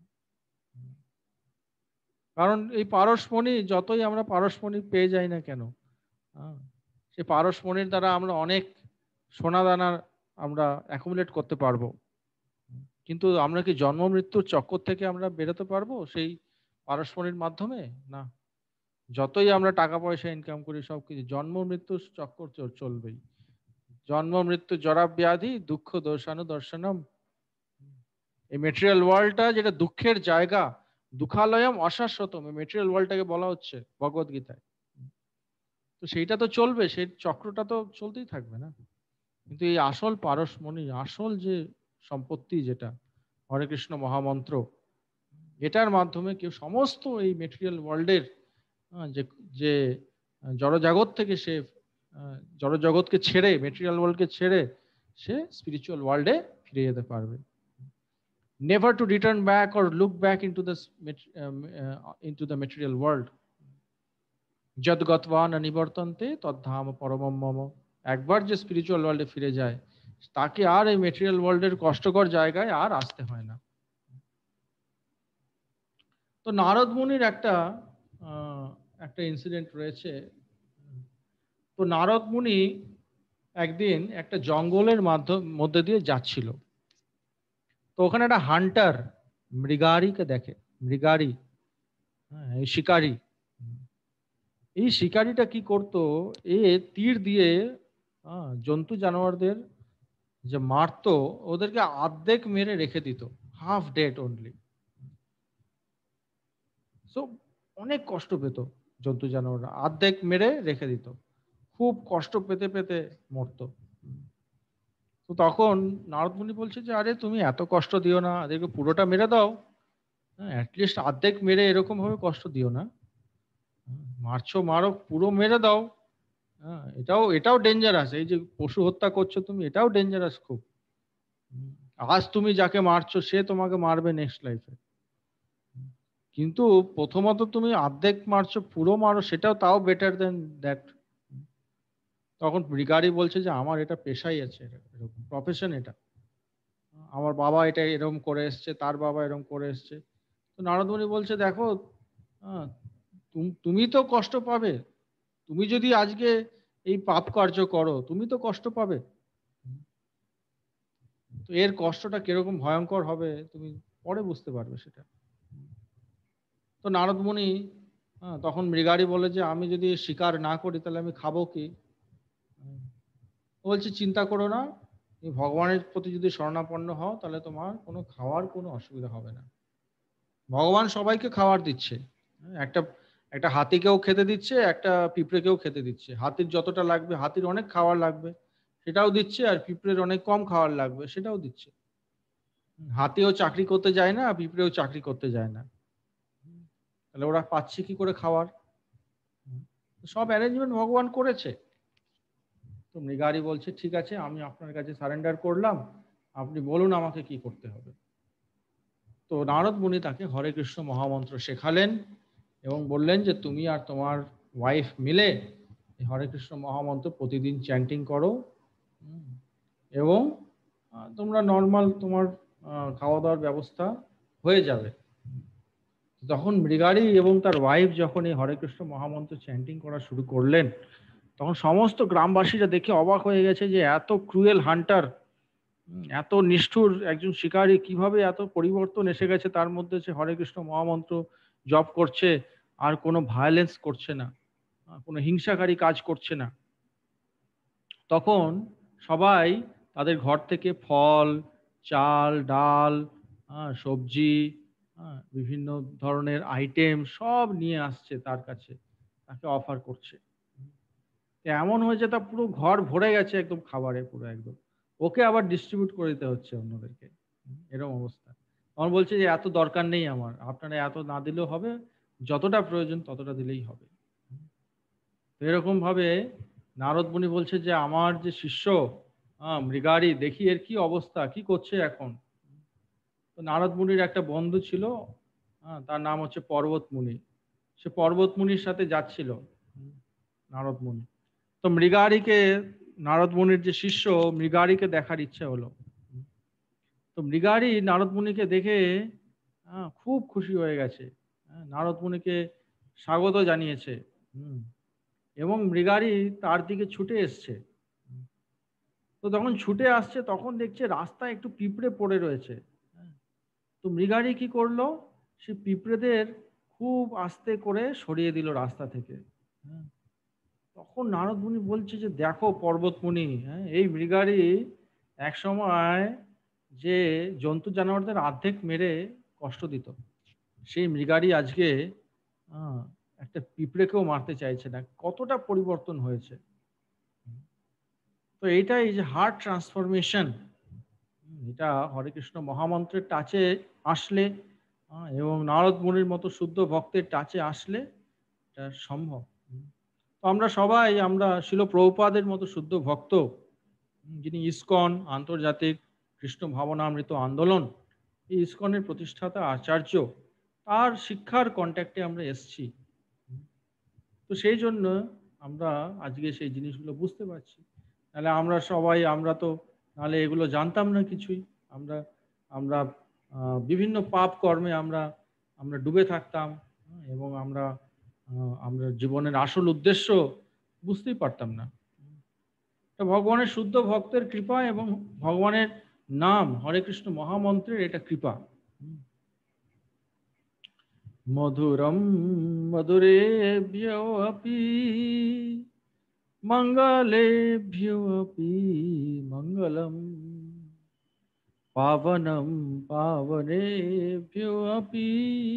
কারণ এই পারসমণি, যতই আমরা পারসমণি পেয়ে যাই না কেন, সেই পারসমণির দ্বারা আমরা অনেক সোনা দানা আমরা অ্যাকুমুলেট করতে পারবো, কিন্তু আমরা কি জন্ম মৃত্যুর চক্কর থেকে আমরা বেরোতে পারবো সেই পারসমণির মাধ্যমে? না। যতই আমরা টাকা পয়সা ইনকাম করি, সবকিছু জন্ম মৃত্যুর চক্কর চলবেই। জন্ম মৃত্যু জরা ব্যাধি দুঃখ দোষানু দর্শনম। এই মেটেরিয়াল ওয়ার্ল্ডটা যেটা দুঃখের জায়গা, দুঃখালয়ম অশাশ্বতম, এই মেটেরিয়াল ওয়ার্ল্ডটাকে বলা হচ্ছে ভগবদ গীতায়। তো সেইটা তো চলবে, সেই চক্রটা তো চলতেই থাকবে না। কিন্তু এই আসল পারসমণি, আসল যে সম্পত্তি যেটা হরে কৃষ্ণ মহামন্ত্র, এটার মাধ্যমে কেউ সমস্ত এই মেটেরিয়াল ওয়ার্ল্ডের যে যে জড়জগৎ থেকে সে জড়জগৎকে ছেড়ে, মেটেরিয়াল ওয়ার্ল্ডকে ছেড়ে সে স্পিরিচুয়াল ওয়ার্ল্ডে ফিরে যেতে পারবে। Never to return back or look back into the material world. যদ গত্বা ন নিবর্তন্তে তদ্ধাম পরমম মম। একবার যে স্পিরিচুয়াল ওয়ার্ল্ডে ফিরে যায়, তাকে আর এই মেটেরিয়াল ওয়ার্ল্ডের কষ্টকর জায়গায় আর আসতে হয় না। তো নারদ মুনির একটা ইনসিডেন্ট রয়েছে। তো নারদ মুনি একদিন একটা জঙ্গলের মধ্যে দিয়ে যাচ্ছিল। তো ওখানে একটা হান্টার মৃগারীকে দেখে। মৃগারী, এই শিকারী। এই শিকারীটা কি করতো, এ তীর দিয়ে জন্তু জানোয়ারদের যে মারতো, ওদেরকে অর্ধেক মেরে রেখে দিত, হাফ ডেড অনলি। সো অনেক কষ্ট পেত জন্তু জানোয়াররা, অর্ধেক মেরে রেখে দিত, খুব কষ্ট পেতে পেতে মরতো। তো তখন নারদ মুনি বলছে যে আরে তুমি এত কষ্ট দিও না, এদেরকে পুরোটা মেরে দাও, অ্যাটলিস্ট অর্ধেক মেরে এরকম ভাবে কষ্ট দিও না, মারছো মারো, পুরো মেরে দাও। এটাও ডেঞ্জারাস, এই যে পশু হত্যা করছো তুমি, এটাও ডেঞ্জারাস খুব। আজ তুমি যাকে মারছো সে তোমাকে মারবে নেক্সট লাইফে, কিন্তু প্রথমত তুমি অর্ধেক মারছো, পুরো মারো, সেটাও তাও বেটার দেন দ্যাট। তখন মৃগারী বলছে যে আমার এটা পেশাই আছে, এরকম প্রফেশন, এটা আমার বাবা এটা এরকম করে এসছে, তার বাবা এরকম করে এসছে। তো নারদ মুনি বলছে দেখো, তুমি তো কষ্ট পাবে, তুমি যদি আজকে এই পাপ কার্য করো তুমি তো কষ্ট পাবে, তো এর কষ্টটা কিরকম ভয়ঙ্কর হবে তুমি পরে বুঝতে পারবে সেটা। তো নারদ মুনি তখন মৃগারী বলে যে আমি যদি শিকার না করি তাহলে আমি খাবো কি? বলছে চিন্তা করো না, তুমি ভগবানের প্রতি যদি শরণাপন্ন হও তাহলে তোমার কোনো খাওয়ার কোনো অসুবিধা হবে না। ভগবান সবাইকে খাবার দিচ্ছে, একটা একটা হাতিকেও খেতে দিচ্ছে, একটা পিঁপড়েকেও খেতে দিচ্ছে। হাতির যতটা লাগবে, হাতির অনেক খাবার লাগবে সেটাও দিচ্ছে, আর পিঁপড়ের অনেক কম খাবার লাগবে সেটাও দিচ্ছে। হাতিও চাকরি করতে যায় না, পিঁপড়েও চাকরি করতে যায় না, তাহলে ওরা পাচ্ছে কি করে খাবার? সব অ্যারেঞ্জমেন্ট ভগবান করেছে। তো মৃগারী বলছে ঠিক আছে, আমি আপনার কাছে সারেন্ডার করলাম, আপনি বলুন আমাকে কি করতে হবে। তো নারদ মুনি তাকে হরে কৃষ্ণ মহামন্ত্র শেখালেন এবং বললেন যে তুমি আর তোমার ওয়াইফ মিলে হরে কৃষ্ণ মহামন্ত্র প্রতিদিন চ্যান্টিং করো, এবং তোমরা নর্মাল তোমার খাওয়া দাওয়ার ব্যবস্থা হয়ে যাবে। তখন মৃগারী এবং তার ওয়াইফ যখন এই হরে কৃষ্ণ মহামন্ত্র চ্যান্টিং করা শুরু করলেন, তখন সমস্ত গ্রামবাসীরা দেখে অবাক হয়ে গেছে যে এত ক্রুয়েল হান্টার, এত নিষ্ঠুর একজন শিকারী, কিভাবে এত পরিবর্তন এসে গেছে তার মধ্যে, সে হরে কৃষ্ণ মহামন্ত্র জপ করছে আর কোনো ভায়োলেন্স করছে না, কোনো হিংসাকারী কাজ করছে না। তখন সবাই তাদের ঘর থেকে ফল, চাল, ডাল, সবজি, বিভিন্ন ধরনের আইটেম সব নিয়ে আসছে তার কাছে, তাকে অফার করছে। এমন হয়েছে তা পুরো ঘর ভরে গেছে একদম খাবারে, পুরো একদম, ওকে আবার ডিস্ট্রিবিউট করে দিতে হচ্ছে অন্যদেরকে, এরকম অবস্থা। আমার বলছে যে এত দরকার নেই আমার, আপনারা এত না দিলেও হবে, যতটা প্রয়োজন ততটা দিলেই হবে। এরকম ভাবে নারদ মুনি বলছে যে আমার যে শিষ্য মৃগারি, দেখি এর কি অবস্থা, কি করছে এখন। তো নারদ মুনির একটা বন্ধু ছিল, তার নাম হচ্ছে পর্বত মুনি। সে পর্বত মুনির সাথে যাচ্ছিল নারদ মুনি। তো মৃগারিকে, নারদ মুনির যে শিষ্য, মৃগারিকে দেখার ইচ্ছে হলো। তো মৃগারি নারদ মুনিকে দেখে খুব খুশি হয়ে গেছে, নারদ মুনিকে স্বাগত জানিয়েছে এবং মৃগারি তার দিকে ছুটে এসছে। তো যখন ছুটে আসছে তখন দেখছে রাস্তায় একটু পিঁপড়ে পড়ে রয়েছে। তো মৃগারি কি করলো, সে পিঁপড়েদের খুব আস্তে করে সরিয়ে দিল রাস্তা থেকে। তখন নারদ মুনি বলছে যে দেখো পর্বত মুনি, এই মৃগারি একসময় যে জন্তু জানোয়ারদের অর্ধেক মেরে কষ্ট দিত, সেই মৃগারি আজকে একটা পিঁপড়েকেও মারতে চাইছে না। কতটা পরিবর্তন হয়েছে। তো এইটাই যে হার্ট ট্রান্সফরমেশন, এটা হরে কৃষ্ণ মহামন্ত্রের টাচে আসলে এবং নারদ মুনির মতো শুদ্ধ ভক্তের টাচে আসলে এটা সম্ভব। তো আমরা সবাই, আমরা শিল প্রভুপাদের মতো শুদ্ধ ভক্ত, যিনি ইসকন আন্তর্জাতিক কৃষ্ণ ভাবনামৃত আন্দোলন, এই ইসকনের প্রতিষ্ঠাতা আচার্য, তার শিক্ষার কন্ট্যাক্টে আমরা এসছি। তো সেই জন্য আমরা আজকে সেই জিনিসগুলো বুঝতে পারছি। তাহলে আমরা সবাই, আমরা তো নাহলে এগুলো জানতাম না কিছুই। আমরা আমরা বিভিন্ন পাপ কর্মে আমরা ডুবে থাকতাম এবং আমরা জীবনের আসল উদ্দেশ্য বুঝতেই পারতাম না। তো ভগবানের শুদ্ধ ভক্তের কৃপা এবং ভগবানের নাম হরে কৃষ্ণ মহামন্ত্রের এটা কৃপা। মধুরম মধুরেভ্যো আপি মঙ্গলেভ্যো আপি মঙ্গলম, পাবনম পাবনেভ্যো আপি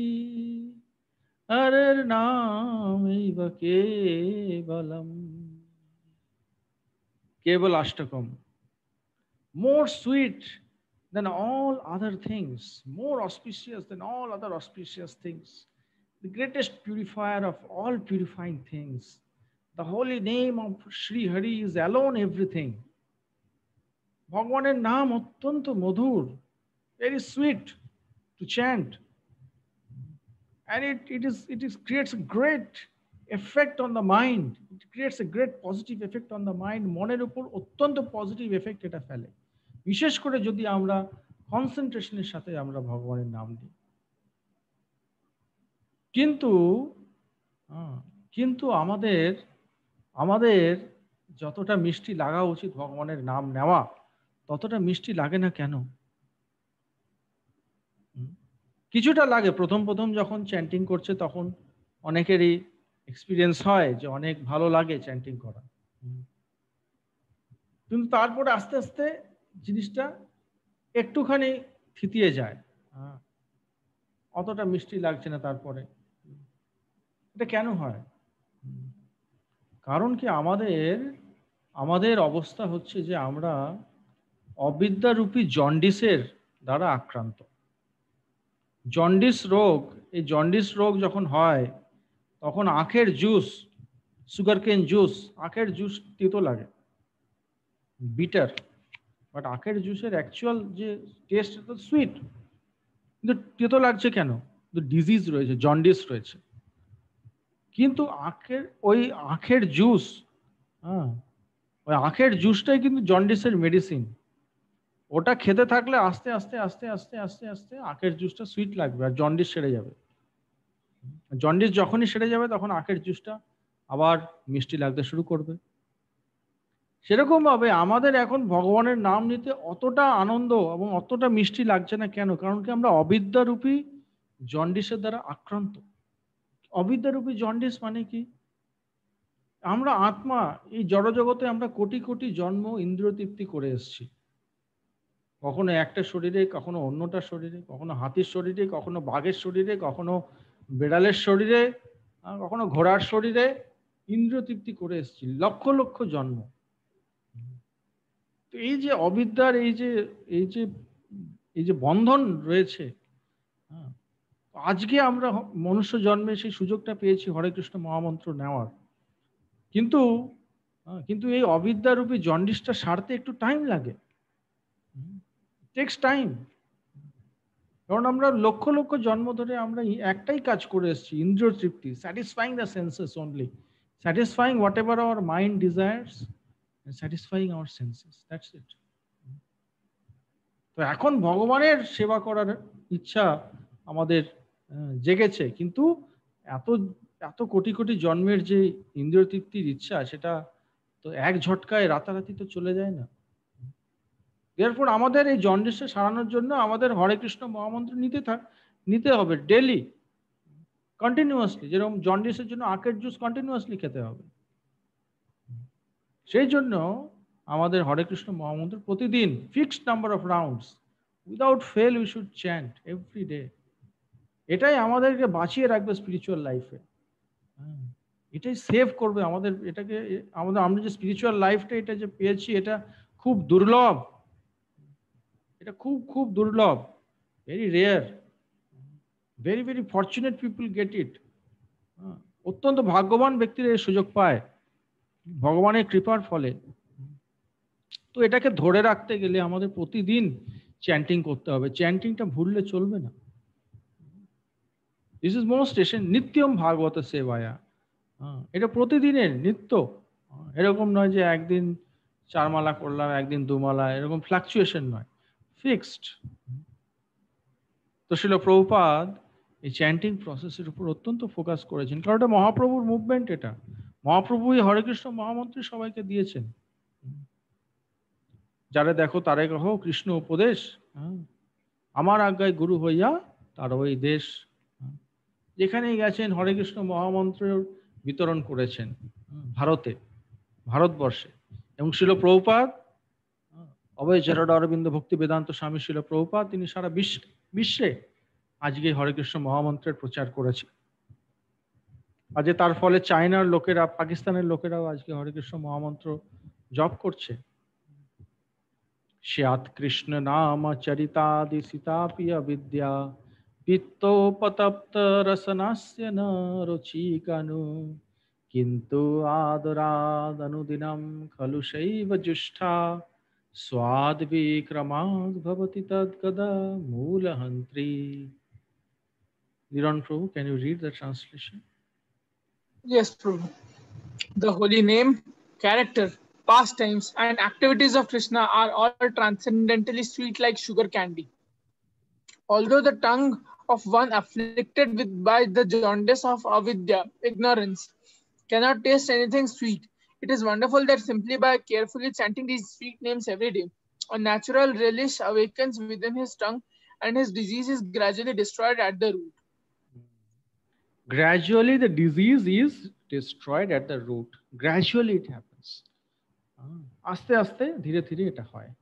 হরের নামৈব কেবলম। কেবল অষ্টকম, more sweet than all other things, more auspicious than all other auspicious things, the greatest purifier of all purifying things. The holy name of Sri Hari is alone everything. ভগবানের নাম অত্যন্ত মধুর, very sweet to chant, and it creates a great effect on the mind. It creates a great positive effect on the mind. মনের উপর অত্যন্ত positive effect এটা ফেলে, বিশেষ করে যদি আমরা কনসেন্ট্রেশনের সাথে আমরা ভগবানের নাম দিই। কিন্তু আমাদের যতটা মিষ্টি লাগা উচিত ভগবানের নাম নেওয়া, ততটা মিষ্টি লাগে না কেন? কিছুটা লাগে। প্রথম যখন চ্যান্টিং করছে তখন অনেকেরই এক্সপিরিয়েন্স হয় যে অনেক ভালো লাগে চ্যান্টিং করা, কিন্তু তারপরে আস্তে আস্তে জিনিসটা একটুখানি থিতিয়ে যায়, অতটা মিষ্টি লাগছে না তারপরে। এটা কেন হয়? কারণ কি, আমাদের অবস্থা হচ্ছে যে আমরা অবিদ্যারূপী জন্ডিসের দ্বারা আক্রান্ত। জন্ডিস রোগ, এই জন্ডিস রোগ যখন হয় তখন আখের জুস, সুগারকেন জুস, আখের জুস তেতো লাগে, বিটার, বাট আখের জুসের অ্যাকচুয়াল যে টেস্ট তো সুইট, কিন্তু তেতো লাগছে কেন? ডিজিজ রয়েছে, জন্ডিস রয়েছে। কিন্তু ওই আখের জুস, ওই আখের জুসটাই কিন্তু জন্ডিসের মেডিসিন। ওটা খেতে থাকলে আস্তে আস্তে আস্তে আস্তে আস্তে আস্তে আখের জুসটা সুইট লাগবে আর জন্ডিস সেরে যাবে। জন্ডিস যখনই সেরে যাবে তখন আখের জুসটা আবার মিষ্টি লাগতে শুরু করবে। সেরকম ভাবে আমাদের এখন ভগবানের নাম নিতে অতটা আনন্দ এবং অতটা মিষ্টি লাগছে না কেন? কারণ কি, আমরা অবিদ্যারূপী জন্ডিসের দ্বারা আক্রান্ত। অবিদ্যারূপী জন্ডিস মানে কি? আমরা আত্মা, এই জড়জগতে আমরা কোটি কোটি জন্ম ইন্দ্রিয় তৃপ্তি করে এসেছি। কখনো একটা শরীরে, কখনো অন্যটা শরীরে, কখনো হাতির শরীরে, কখনো বাঘের শরীরে, কখনো বেড়ালের শরীরে, কখনো ঘোড়ার শরীরে ইন্দ্রিয় তৃপ্তি করে এসেছি লক্ষ লক্ষ জন্ম। তো এই যে অবিদ্যার এই যে বন্ধন রয়েছে, আজকে আমরা মনুষ্য জন্মে সেই সুযোগটা পেয়েছি হরে কৃষ্ণ মহামন্ত্র নেওয়ার। কিন্তু কিন্তু এই অবিদ্যারূপী জন্ডিসটা সারতে একটু টাইম লাগে, টেক্স টাইম। কারণ আমরা লক্ষ লক্ষ জন্ম ধরে আমরা একটাই কাজ করে এসেছি, ইন্দ্রিয় তৃপ্তি, satisfying the senses only, satisfying whatever our mind desires, satisfying our senses, that's it. তো এখন ভগবানের সেবা করার ইচ্ছা আমাদের জেগেছে, কিন্তু এত এত কোটি কোটি জন্মের যে ইন্দ্রিয় তৃপ্তির ইচ্ছা, সেটা তো এক ঝটকায় রাতারাতি তো চলে যায় না। এরপর আমাদের এই জন্ডিসটা সারানোর জন্য আমাদের হরে কৃষ্ণ মহামন্ত্র নিতে হবে ডেলি, কন্টিনিউয়াসলি। যেরকম জন্ডিসের জন্য আখের জুস কন্টিনিউয়াসলি খেতে হবে, সেই জন্য আমাদের হরে কৃষ্ণ মহামন্ত্র প্রতিদিন fixed number of rounds without fail we should chant every day. এটাই আমাদেরকে বাঁচিয়ে রাখবে স্পিরিচুয়াল লাইফে, এটাই সেভ করবে আমাদের। এটাকে আমরা যে স্পিরিচুয়াল লাইফটা এটা যে পেয়েছি, এটা খুব দুর্লভ, এটা খুব খুব দুর্লভ, very rare, very very fortunate people get it. অত্যন্ত ভাগ্যবান ব্যক্তিরা এই সুযোগ পায় ভগবানের কৃপার ফলে। তো এটাকে ধরে রাখতে গেলে আমাদের প্রতিদিন চ্যান্টিং করতে হবে, চ্যান্টিংটা ভুললে চলবে না। দিস ইজ মোস্ট নিত্যম ভাগবত সেবায়া, এটা প্রতিদিনের নিত্য, এরকম নয় যে একদিন 4 মালা করলাম, একদিন 2 মালা, এরকম ফ্লাকচুয়েশন নয়, ফিক্সড। তো শিল প্রভুপাদ এই চ্যান্টিং প্রসেসের উপর অত্যন্ত ফোকাস করেছেন, কারণ এটা মহাপ্রভুর মুভমেন্ট, এটা মহাপ্রভুই হরে কৃষ্ণ মহামন্ত্র সবাইকে দিয়েছেন। যারা দেখো তারে কহো কৃষ্ণ উপদেশ, আমার আজ্ঞায় গুরু হইয়া তার ওই দেশ। যেখানেই গেছেন হরে কৃষ্ণ মহামন্ত্র বিতরণ করেছেন ভারতে, ভারতবর্ষে। এবং শিল প্রভুপাদ, অভয় চরণ অরবিন্দ ভক্তি বেদান্ত স্বামী শিল প্রভুপাদ, তিনি সারা বিশ্বে আজকে হরে কৃষ্ণ মহামন্ত্রের প্রচার করেছে। আজকে তার ফলে চায়নার লোকেরা, পাকিস্তানের লোকেরাও আজকে হরে কৃষ্ণ মহামন্ত্র জপ করছে। স্যাৎ কৃষ্ণ নাম চরিতাদি সীতাপিয় বিদ্যা পিত্তোপতপ্ত রসনাস্য ন রুচিকানু কিন্তু আদরাদ অনুদিনম খলু শৈব জুষ্ঠা স্বাদ বিক্রমাদ ভবতি তদ্গদা মূলহন্ত্রী। Liran Prabhu, can you read the translation? Yes, Prabhu. The holy name, character, pastimes, and activities of Krishna are all transcendently sweet like sugar candy. Although the tongue of one afflicted by the jaundice of avidya, ignorance, cannot taste anything sweet, it is wonderful that simply by carefully chanting these sweet names every day, a natural relish awakens within his tongue and his disease is gradually destroyed at the root. Gradually the disease is destroyed at the root. Gradually it happens. আস্তে আস্তে ধীরে ধীরে এটা হয়।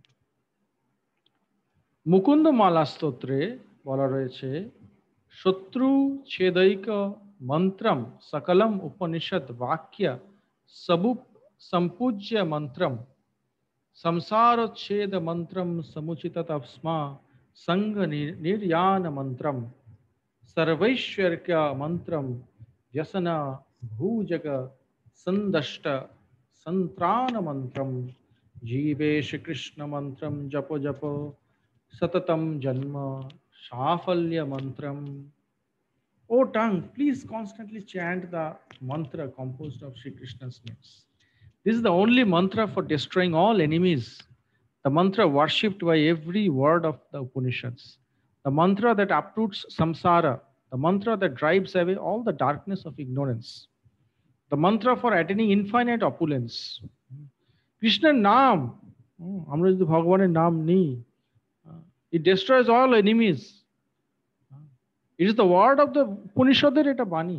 মুকুন্দ মালা স্তোত্রে বলা রয়েছে, শত্রু ছেদৈক মন্ত্রম সকলম উপনিষদ বাক্য সবু সম্পূজ্য মন্ত্রম সংসারচ্ছেদ মন্ত্রম সমুচিত তস্মা সঙ্গ নির্যান মন্ত্রম सर्वैश्वर्य मंत्रम व्यसन भूजग संदष्ट संत्रान मंत्रम जीवेश कृष्ण मंत्रम जपो जपो सततम जन्म साफल्य मंत्रम। O tongue, please constantly chant the mantra composed of Shri Krishna's names. This is the only mantra for destroying all enemies, the mantra worshipped by every word of the Upanishads, the mantra that uproots samsara, the mantra that drives away all the darkness of ignorance, the mantra for attaining infinite opulence. Krishna naam, amra jodi bhagwaner naam ni, it destroys all enemies. It is the word of the Upanishader, eta bani.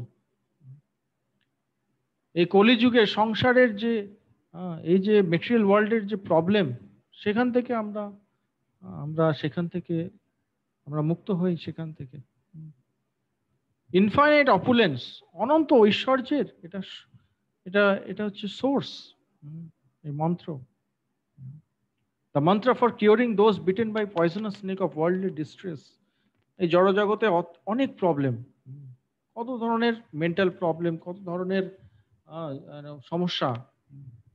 এই কলি যুগে সংসারের যে এই যে material ওয়ার্ল্ডের যে problem, সেখান থেকে আমরা মুক্ত হই, সেখান থেকে ইনফাইনাইট অপুলেন্স, অনন্ত ঐশ্বর্যের এটা হচ্ছে সোর্স, এই মন্ত্র। The mantra for curing those bitten by poisonous snake of worldly distress. এই জড়জগতে অনেক প্রবলেম, কত ধরনের মেন্টাল প্রবলেম, কত ধরনের সমস্যা,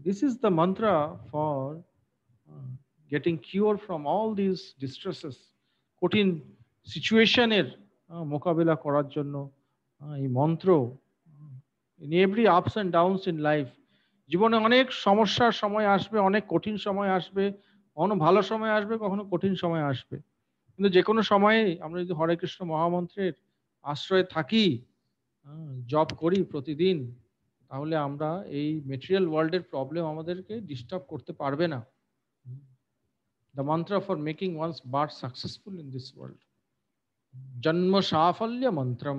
This is the mantra for getting cure from all these distresses. কঠিন সিচুয়েশনের মোকাবিলা করার জন্য এই মন্ত্র, in every ups and downs in life, জীবনে অনেক সমস্যার সময় আসবে, অনেক কঠিন সময় আসবে, কখনো ভালো সময় আসবে, কখনো কঠিন সময় আসবে, কিন্তু যে কোনো সময়ে আমরা যদি হরে কৃষ্ণ মহামন্ত্রের আশ্রয়ে থাকি, জব করি প্রতিদিন, তাহলে আমরা এই মেটেরিয়াল ওয়ার্ল্ডের প্রবলেম আমাদেরকে ডিস্টার্ব করতে পারবে না। The mantra for making one's birth successful in this world. Janma Safalya Mantram.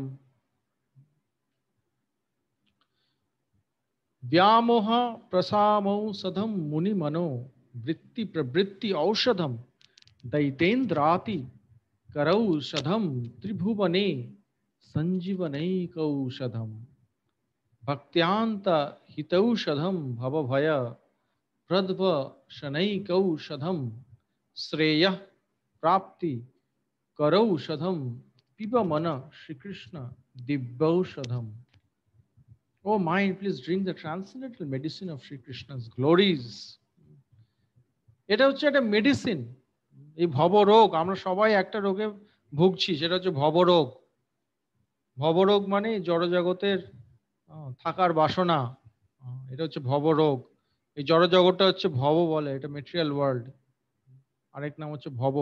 Vyamoha Prasamau Sadham Muni Mano Vritti Prabritti Aushadham Daitendrati Karau Shadham Tribhuvane Sanjivanai Kaushadham Bhaktyanta Hitaushadham Bhavabhaya Pradva Shanai Kaushadham Sreya Prapti Karaushadham Piba Mana Shri Krishna Dibbaushadham. Oh mind, please drink the transcendental medicine of Shri Krishna's glories. এটা হচ্ছে একটা medicine. এই ভবরোগ, আমরা সবাই একটা রোগে ভুগছি, সেটা হচ্ছে ভবরোগ। ভবরোগ মানে জড়জগতের থাকার বাসনা, এটা হচ্ছে ভবরোগ। এই জড়জগৎটা হচ্ছে ভব বলে, এটা মেটেরিয়াল ওয়ার্ল্ড, আরেক নাম হচ্ছে ভব।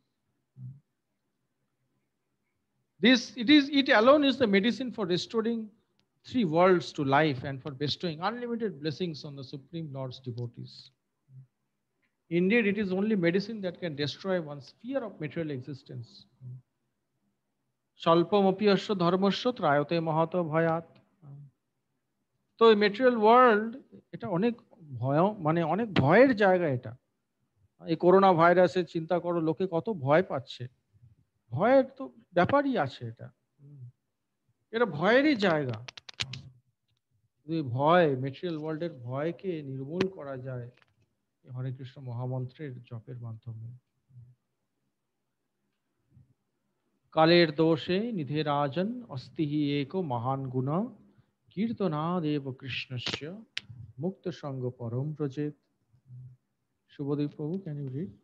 It alone is the medicine for restoring three worlds to life and for bestowing unlimited blessings on the Supreme Lord's devotees. Indeed, it is only medicine that can destroy one's fear of material existence. Shalpamapiyasya dharmasya trayate mahato bhayat. তো এই material world এটা অনেক ভয়, মানে অনেক ভয়ের জায়গা। এটা এই করোনা ভাইরাসের চিন্তা করো, লোকে কত ভয় পাচ্ছে। ভয়ের তো ব্যাপারই আছে, এটা ভয়েরই জায়গা। ভয়, মেটেরিয়াল ওয়ার্ল্ডের ভয়কে নির্মূল করা যায় হরে কৃষ্ণ মহামন্ত্রের জপের মাধ্যমে। কালের দোষে নিধে রাজন অস্তিহি এক মহান গুণ কীর্তনাদেব কৃষ্ণস্য মুক্ত সঙ্গ পরম ব্রজেত। শুভদীপ প্রভু, can you read?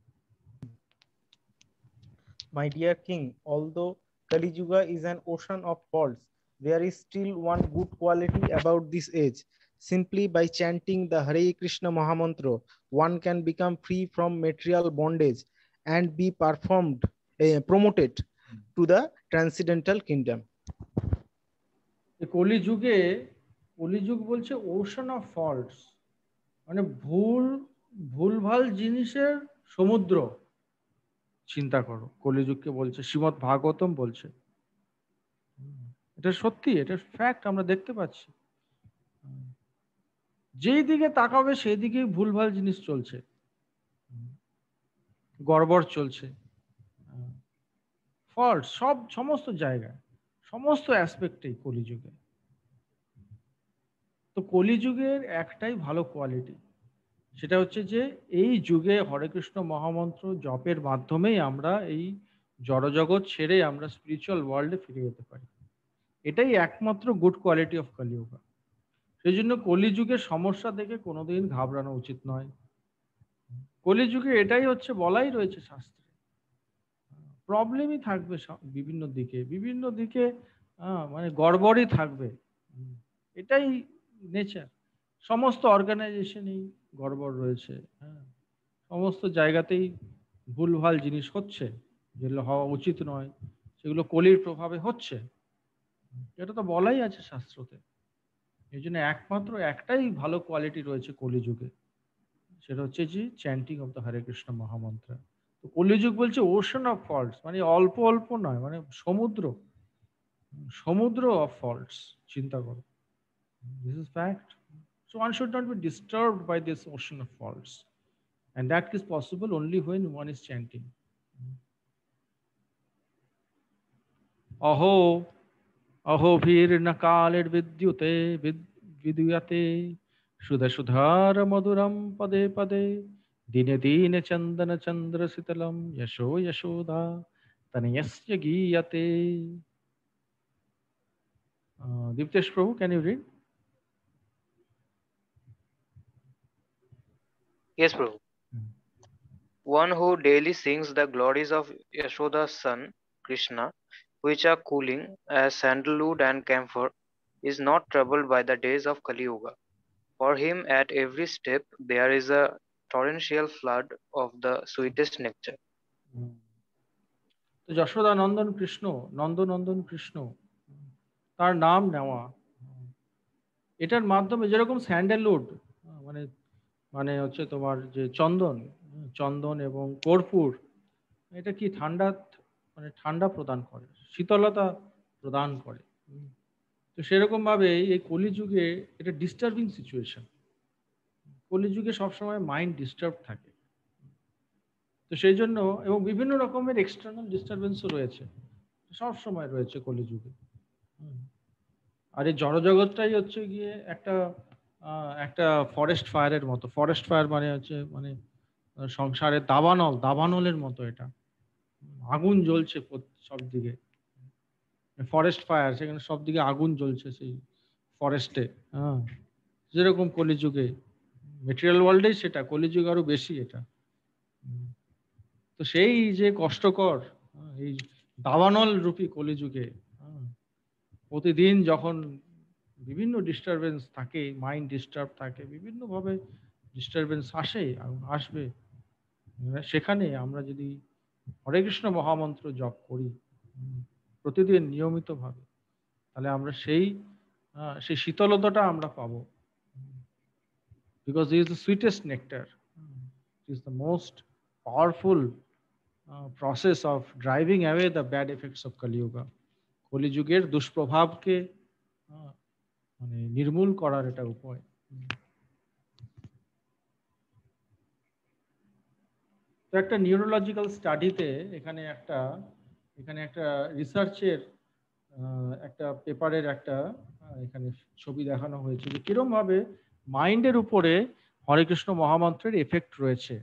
My dear king, although Kali Yuga is an ocean of faults, there is still one good quality about this age. Simply by chanting the Hare Krishna Mahamantra, one can become free from material bondage and be promoted to the transcendental kingdom. কলিযুগে, কলিযুগ বলছে ocean of faults, মানে ভুলভাল জিনিসের সমুদ্র। চিন্তা করো, কলিযুগকে বলছে, শ্রীমদ্ ভাগবতম বলছে। এটা সত্যি, এটা ফ্যাক্ট, আমরা দেখতে পাচ্ছি। যেই দিকে তাকাবে সেই দিকেই ভুলভাল জিনিস চলছে, গড়বড় চলছে, ফল্ট সমস্ত জায়গায়, সমস্ত অ্যাসপেক্টেই কলিযুগে। তো কলিযুগের একটাই ভালো কোয়ালিটি, সেটা হচ্ছে যে এই যুগে হরে কৃষ্ণ মহামন্ত্র জপের মাধ্যমেই আমরা এই জড়জগৎ ছেড়ে আমরা স্পিরিচুয়াল ওয়ার্ল্ডে ফিরে যেতে পারি। এটাই একমাত্র গুড কোয়ালিটি অফ কলিযুগা। সেই জন্য কলিযুগের সমস্যা দেখে কোনোদিন ঘাবড়ানো উচিত নয়। কলিযুগে এটাই হচ্ছে, বলাই রয়েছে শাস্ত্রে, প্রবলেমই থাকবে বিভিন্ন দিকে, মানে গড়বড়ই থাকবে, এটাই নেচার। সমস্ত অর্গানাইজেশনেই গড়বড় রয়েছে, সমস্ত জায়গাতেই ভুলভাল জিনিস হচ্ছে, যেগুলো হওয়া উচিত নয়, সেগুলো কলির প্রভাবে হচ্ছে, এটা তো বলাই আছে শাস্ত্রতে। এই জন্য একমাত্র একটাই ভালো কোয়ালিটি রয়েছে কলিযুগে, সেটা হচ্ছে যে chanting of the Hare Krishna mahamantra. তো কলিযুগ বলছে ওশান অফ ফল্টস, মানে অল্প অল্প নয়, মানে সমুদ্র অফ ফল্টস। চিন্তা করো, this is fact. So one should not be disturbed by this ocean of faults, and that is possible only when one is chanting. Aho, aho bhirna kaler vidyute viduyate sudha sudhara maduram pade pade dine dine chandana chandra sitalam yasho yashoda tanayasya giyate. Diptesh Prabhu, can you read? Yes, Prabhu. One who daily sings the glories of Yashoda's son, Krishna, which are cooling as sandalwood and camphor, is not troubled by the days of Kali Yuga. For him, at every step, there is a torrential flood of the sweetest nectar. তো যশোদা নন্দন কৃষ্ণ, নন্দনন্দন কৃষ্ণ, তার নাম নেওয়া, এটার মাধ্যমে যেরকম sandalwood মানে মানে হচ্ছে তোমার যে চন্দন, চন্দন এবং কর্পূর, এটা কি ঠান্ডা, মানে ঠান্ডা প্রদান করে, শীতলতা প্রদান করে। তো সেরকম ভাবে এই কলিযুগে এটা ডিস্টার্বিং সিচুয়েশন। কলিযুগে সবসময় মাইন্ড ডিস্টার্ব থাকে। তো সেই জন্য এবং বিভিন্ন রকমের এক্সটার্নাল ডিস্টারবেন্সও রয়েছে, সব সময় রয়েছে কলিযুগে। আর এই জড়জগৎটাই হচ্ছে গিয়ে একটা একটা ফরেস্ট ফায়ারের মতো। ফরেস্ট ফায়ার মানে হচ্ছে মানে সংসারের দাবানল, দাবানলের মতো। এটা আগুন জ্বলছে সব দিকে, ফরেস্ট ফায়ার, সেখানে সব দিকে আগুন জ্বলছে সেই ফরেস্টে। হ্যাঁ, যেরকম কলিযুগে মেটেরিয়াল ওয়ার্ল্ডেই সেটা, কলিযুগে আরো বেশি এটা। তো সেই যে কষ্টকর এই দাবানল রূপী কলিযুগে প্রতিদিন যখন বিভিন্ন ডিস্টারবেন্স থাকে, মাইন্ড ডিস্টার্ব থাকে, বিভিন্নভাবে ডিস্টারবেন্স আসে এবং আসবে, সেখানে আমরা যদি হরে কৃষ্ণ মহামন্ত্র জপ করি প্রতিদিন নিয়মিতভাবে, তাহলে আমরা সেই সেই শীতলতাটা আমরা পাবো। Because is the sweetest nectar, is the most powerful process of driving away the bad effects of Kaliyuga. কলিযুগের দুষ্প্রভাবকে মানে নির্মূল করার এটা উপায়। তো একটা নিউরোলজিক্যাল স্টাডিতে এখানে একটা রিসার্চের একটা পেপারের একটা এখানে ছবি দেখানো হয়েছে যে কিরম ভাবে মাইন্ডের উপরে হরে কৃষ্ণ মহামন্ত্রের এফেক্ট রয়েছে।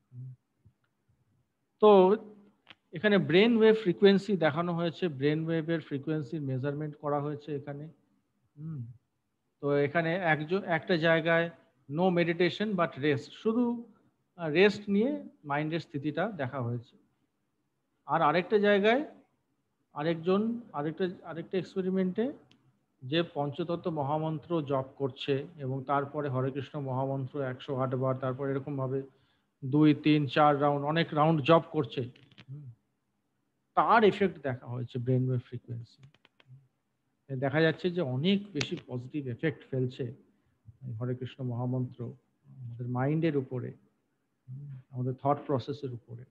তো এখানে ব্রেন ওয়েভ ফ্রিকোয়েন্সি দেখানো হয়েছে, ব্রেন ওয়েভের ফ্রিকোয়েন্সির মেজারমেন্ট করা হয়েছে এখানে। তো এখানে একটা জায়গায় নো মেডিটেশন বাট রেস্ট, শুধু রেস্ট নিয়ে মাইন্ডের স্থিতিটা দেখা হয়েছে। আর আরেকটা জায়গায় আরেকটা এক্সপেরিমেন্টে যে পঞ্চতত্ত্ব মহামন্ত্র জপ করছে এবং তারপরে হরে কৃষ্ণ মহামন্ত্র 108 বার, তারপরে এরকম ভাবে 2, 3, 4 রাউন্ড, অনেক রাউন্ড জপ করছে, তার এফেক্ট দেখা হয়েছে ব্রেন ওয়েভ ফ্রিকোয়েন্সি। দেখা যাচ্ছে যে অনেক বেশি পজিটিভ এফেক্ট ফেলছে হরে কৃষ্ণ মহামন্ত্র আমাদের মাইন্ডের উপরে, আমাদের থট প্রসেসের উপরে।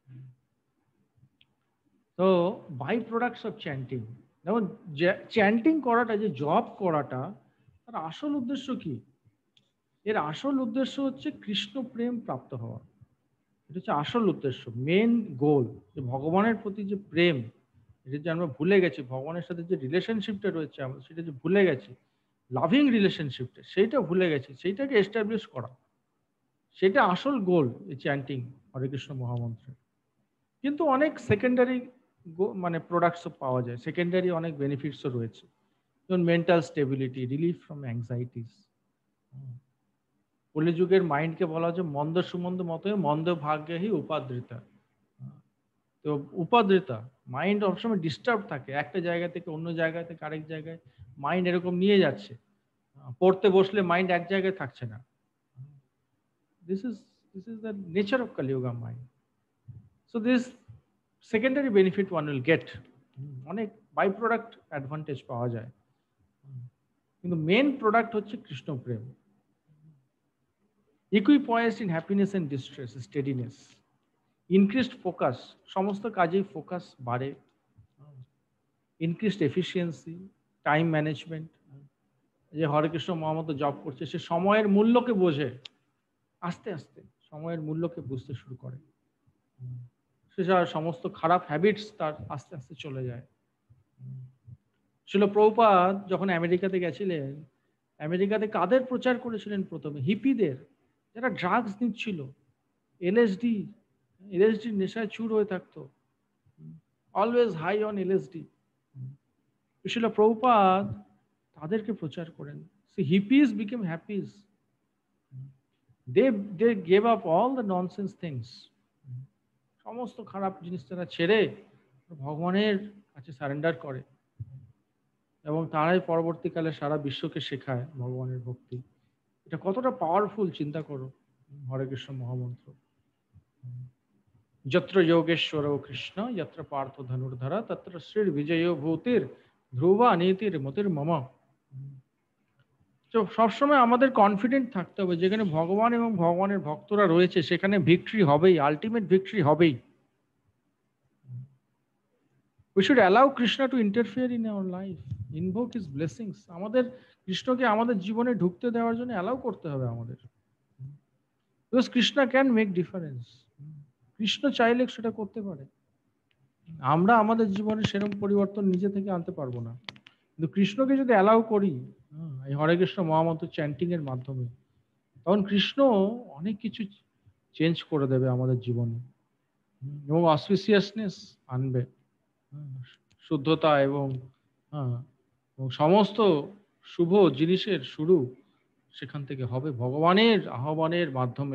তো বাই প্রোডাক্টস অফ চ্যান্টিং, যেমন চ্যান্টিং করাটা, যে জপ করাটা, তার আসল উদ্দেশ্য কি? এর আসল উদ্দেশ্য হচ্ছে কৃষ্ণ প্রেম প্রাপ্ত হওয়া। এটা হচ্ছে আসল উদ্দেশ্য, মেন গোল। যে ভগবানের প্রতি যে প্রেম, এটা যে আমরা ভুলে গেছি, ভগবানের সাথে যে রিলেশনশিপটা রয়েছে আমরা সেটা যে ভুলে গেছি, লাভিং রিলেশনশিপটা, সেইটা ভুলে গেছি, সেইটাকে এস্টাবলিশ করা, সেটা আসল গোল এই চ্যান্টিং হরে কৃষ্ণ মহামন্ত্রে। কিন্তু অনেক সেকেন্ডারি মানে প্রোডাক্টসও পাওয়া যায়, সেকেন্ডারি অনেক বেনিফিটসও রয়েছে, যেমন mental stability, relief from anxieties. কলিযুগের মাইন্ডকে বলা হচ্ছে মন্দ সুমন্দ মতো মন্দ ভাগ্যহি উপাদৃতা। তো উপাদৃতা মাইন্ড সবসময় ডিস্টার্ব থাকে, একটা জায়গা থেকে অন্য জায়গা থেকে আরেক জায়গায় মাইন্ড এরকম নিয়ে যাচ্ছে, পড়তে বসলে মাইন্ড এক জায়গায় থাকছে না। This is the nature of Kaliyuga mind. So this secondary benefit one will get, অনেক বাই প্রোডাক্ট অ্যাডভান্টেজ পাওয়া যায়, কিন্তু মেন প্রোডাক্ট হচ্ছে কৃষ্ণ প্রেম। Equipoise in happiness and distress, steadiness, increased focus, সমস্ত কাজেই ফোকাস বাড়ে, ইনক্রিজড এফিসিয়েন্সি, টাইম ম্যানেজমেন্ট। যে হরে কৃষ্ণ মহামন্ত্র জপ করছে সে সময়ের মূল্যকে বোঝে, আস্তে আস্তে সময়ের মূল্যকে বুঝতে শুরু করে, সে সমস্ত খারাপ হ্যাবিটস তার আস্তে আস্তে চলে যায়। শিল প্রভুপাদ যখন আমেরিকাতে গেছিলেন, আমেরিকাতে কাদের প্রচার করেছিলেন প্রথমে? হিপিদের, যারা ড্রাগস নিচ্ছিল, এলএসডি নেশায় চুর হয়ে থাকতো, অলওয়েজ হাই অন এলএসডি। শিল প্রভুপাদ তাদেরকে প্রচার করেন। Hippies became happies. they gave up all the nonsense things. সমস্ত খারাপ জিনিস তারা ছেড়ে ভগবানের কাছে সারেন্ডার করে, এবং তারাই পরবর্তীকালে সারা বিশ্বকে শেখায় ভগবানের ভক্তি। এটা কতটা পাওয়ারফুল চিন্তা করো, হরে কৃষ্ণ মহামন্ত্র। যত্র যোগেশ্বর কৃষ্ণ যত্র পার্থ ধনুর্ধরা তত্র শ্রীর বিজয় ভূতির ধ্রুবা নীতির মতির মম। তো সবসময় আমাদের কনফিডেন্ট থাকতে হবে, যেখানে ভগবান এবং ভগবানের ভক্তরা রয়েছে সেখানে ভিক্টরি হবেই, আলটিমেট ভিক্টরি হবেই। We should allow Krishna to interfere in our life, invoke his blessings. আমাদের কৃষ্ণকে আমাদের জীবনে ঢুকতে দেওয়ার জন্য অ্যালাউ করতে হবে আমাদের, because Krishna can make difference. Krishna চাইলে সেটা করতে পারে। আমরা আমাদের জীবনে সেরকম পরিবর্তন নিজে থেকে আনতে পারবো না, কিন্তু কৃষ্ণকে যদি অ্যালাউ করি এই হরে কৃষ্ণ মহামন্ত্র চ্যান্টিং এর মাধ্যমে, তখন কৃষ্ণ অনেক কিছু চেঞ্জ করে দেবে আমাদের জীবনে এবং অসপিসিয়াসনেস আনবে, শুদ্ধতা এবং সমস্ত শুভ জিনিসের শুরু সেখান থেকে হবে ভগবানের আহ্বানের মাধ্যমে।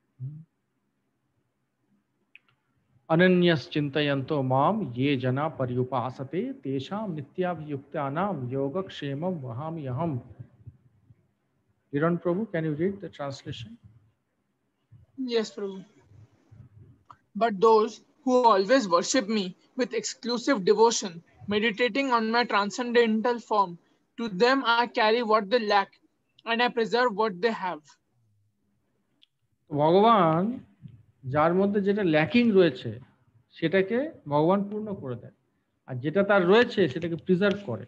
অনন্যস চিন্তয়ন্তো মাম ये जना पर्युपासते तेषां नित्याभियुक्तानां योगक्षेमं वहाम्यहम्। Kiran Prabhu, can you read the translation? Yes, Prabhu. But those who always worship me with exclusive devotion, meditating on my transcendental form, to them I carry what they lack and I preserve what they have. ভগবান যার মধ্যে যেটা lacking রয়েছে সেটাকে ভগবান পূর্ণ করে দেয়, আর যেটা তার রয়েছে সেটাকে প্রিজার্ভ করে।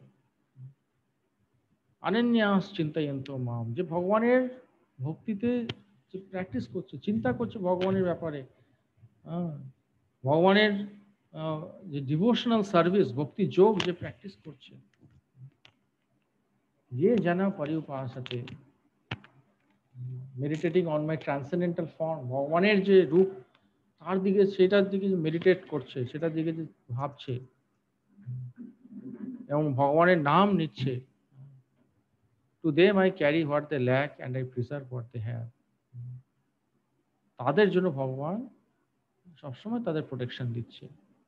অনন্যাস চিন্তয়ন্ত মাম, যে ভগবানের ভক্তিতে যে প্র্যাকটিস করছে, চিন্তা করছে ভগবানের ব্যাপারে, ভগবানের যে ডিভোশনাল সার্ভিস ভক্তি যোগ যে প্র্যাকটিস করছে, ये जना पर्युपासते, meditating on my transcendental form, ভগবানের যে রূপ তার দিকে, সেটার দিকে মেডিটেট করছে, সেটার দিকে যে ভাবছে এবং ভগবানের নাম নিচ্ছে, to them I carry what they lack and I preserve what they have, তাদের জন্য ভগবান সবসময় তাদের প্রোটেকশন দিচ্ছে।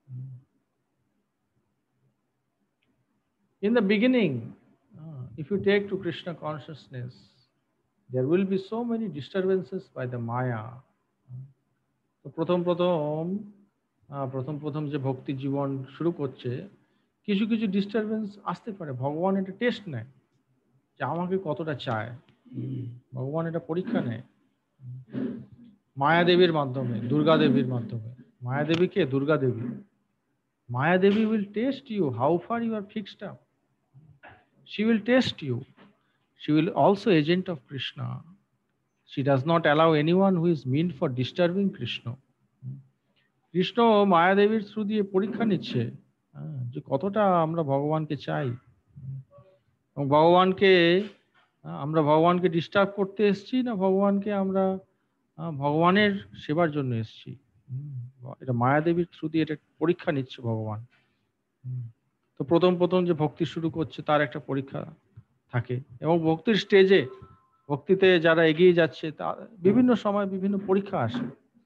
In the beginning, if you take to Krishna consciousness, there will be so many disturbances by the Maya. তো প্রথম যে ভক্তি জীবন শুরু করছে, কিছু কিছু ডিস্টারবেন্স আসতে পারে। ভগবান এটা টেস্ট নেয় যে আমাকে কতটা চায়, ভগবান এটা পরীক্ষা নেয় মায়াদেবীর মাধ্যমে, দুর্গা দেবীর মাধ্যমে। মায়াদেবীকে Durga Devi, Mayadevi will test you how far you are fixed up. She will test you. She will also agent of Krishna. She does not allow anyone who is meant for disturbing Krishna. Krishna মায়াদেবীর থ্রু দিয়ে পরীক্ষা নিচ্ছে যে কতটা আমরা ভগবানকে চাই, এবং আমরা ভগবানকে ডিস্টার্ব করতে এসেছি না ভগবানকে আমরা ভগবানের সেবার জন্য এসেছি। এটা মায়াদেবীর থ্রু দিয়ে এটা পরীক্ষা নিচ্ছে ভগবান। তো প্রথম যে ভক্তি শুরু করছে তার একটা পরীক্ষা থাকে, এবং ভক্তির স্টেজে, ভক্তিতে যারা এগিয়ে যাচ্ছে তা বিভিন্ন সময় বিভিন্ন পরীক্ষা আসে।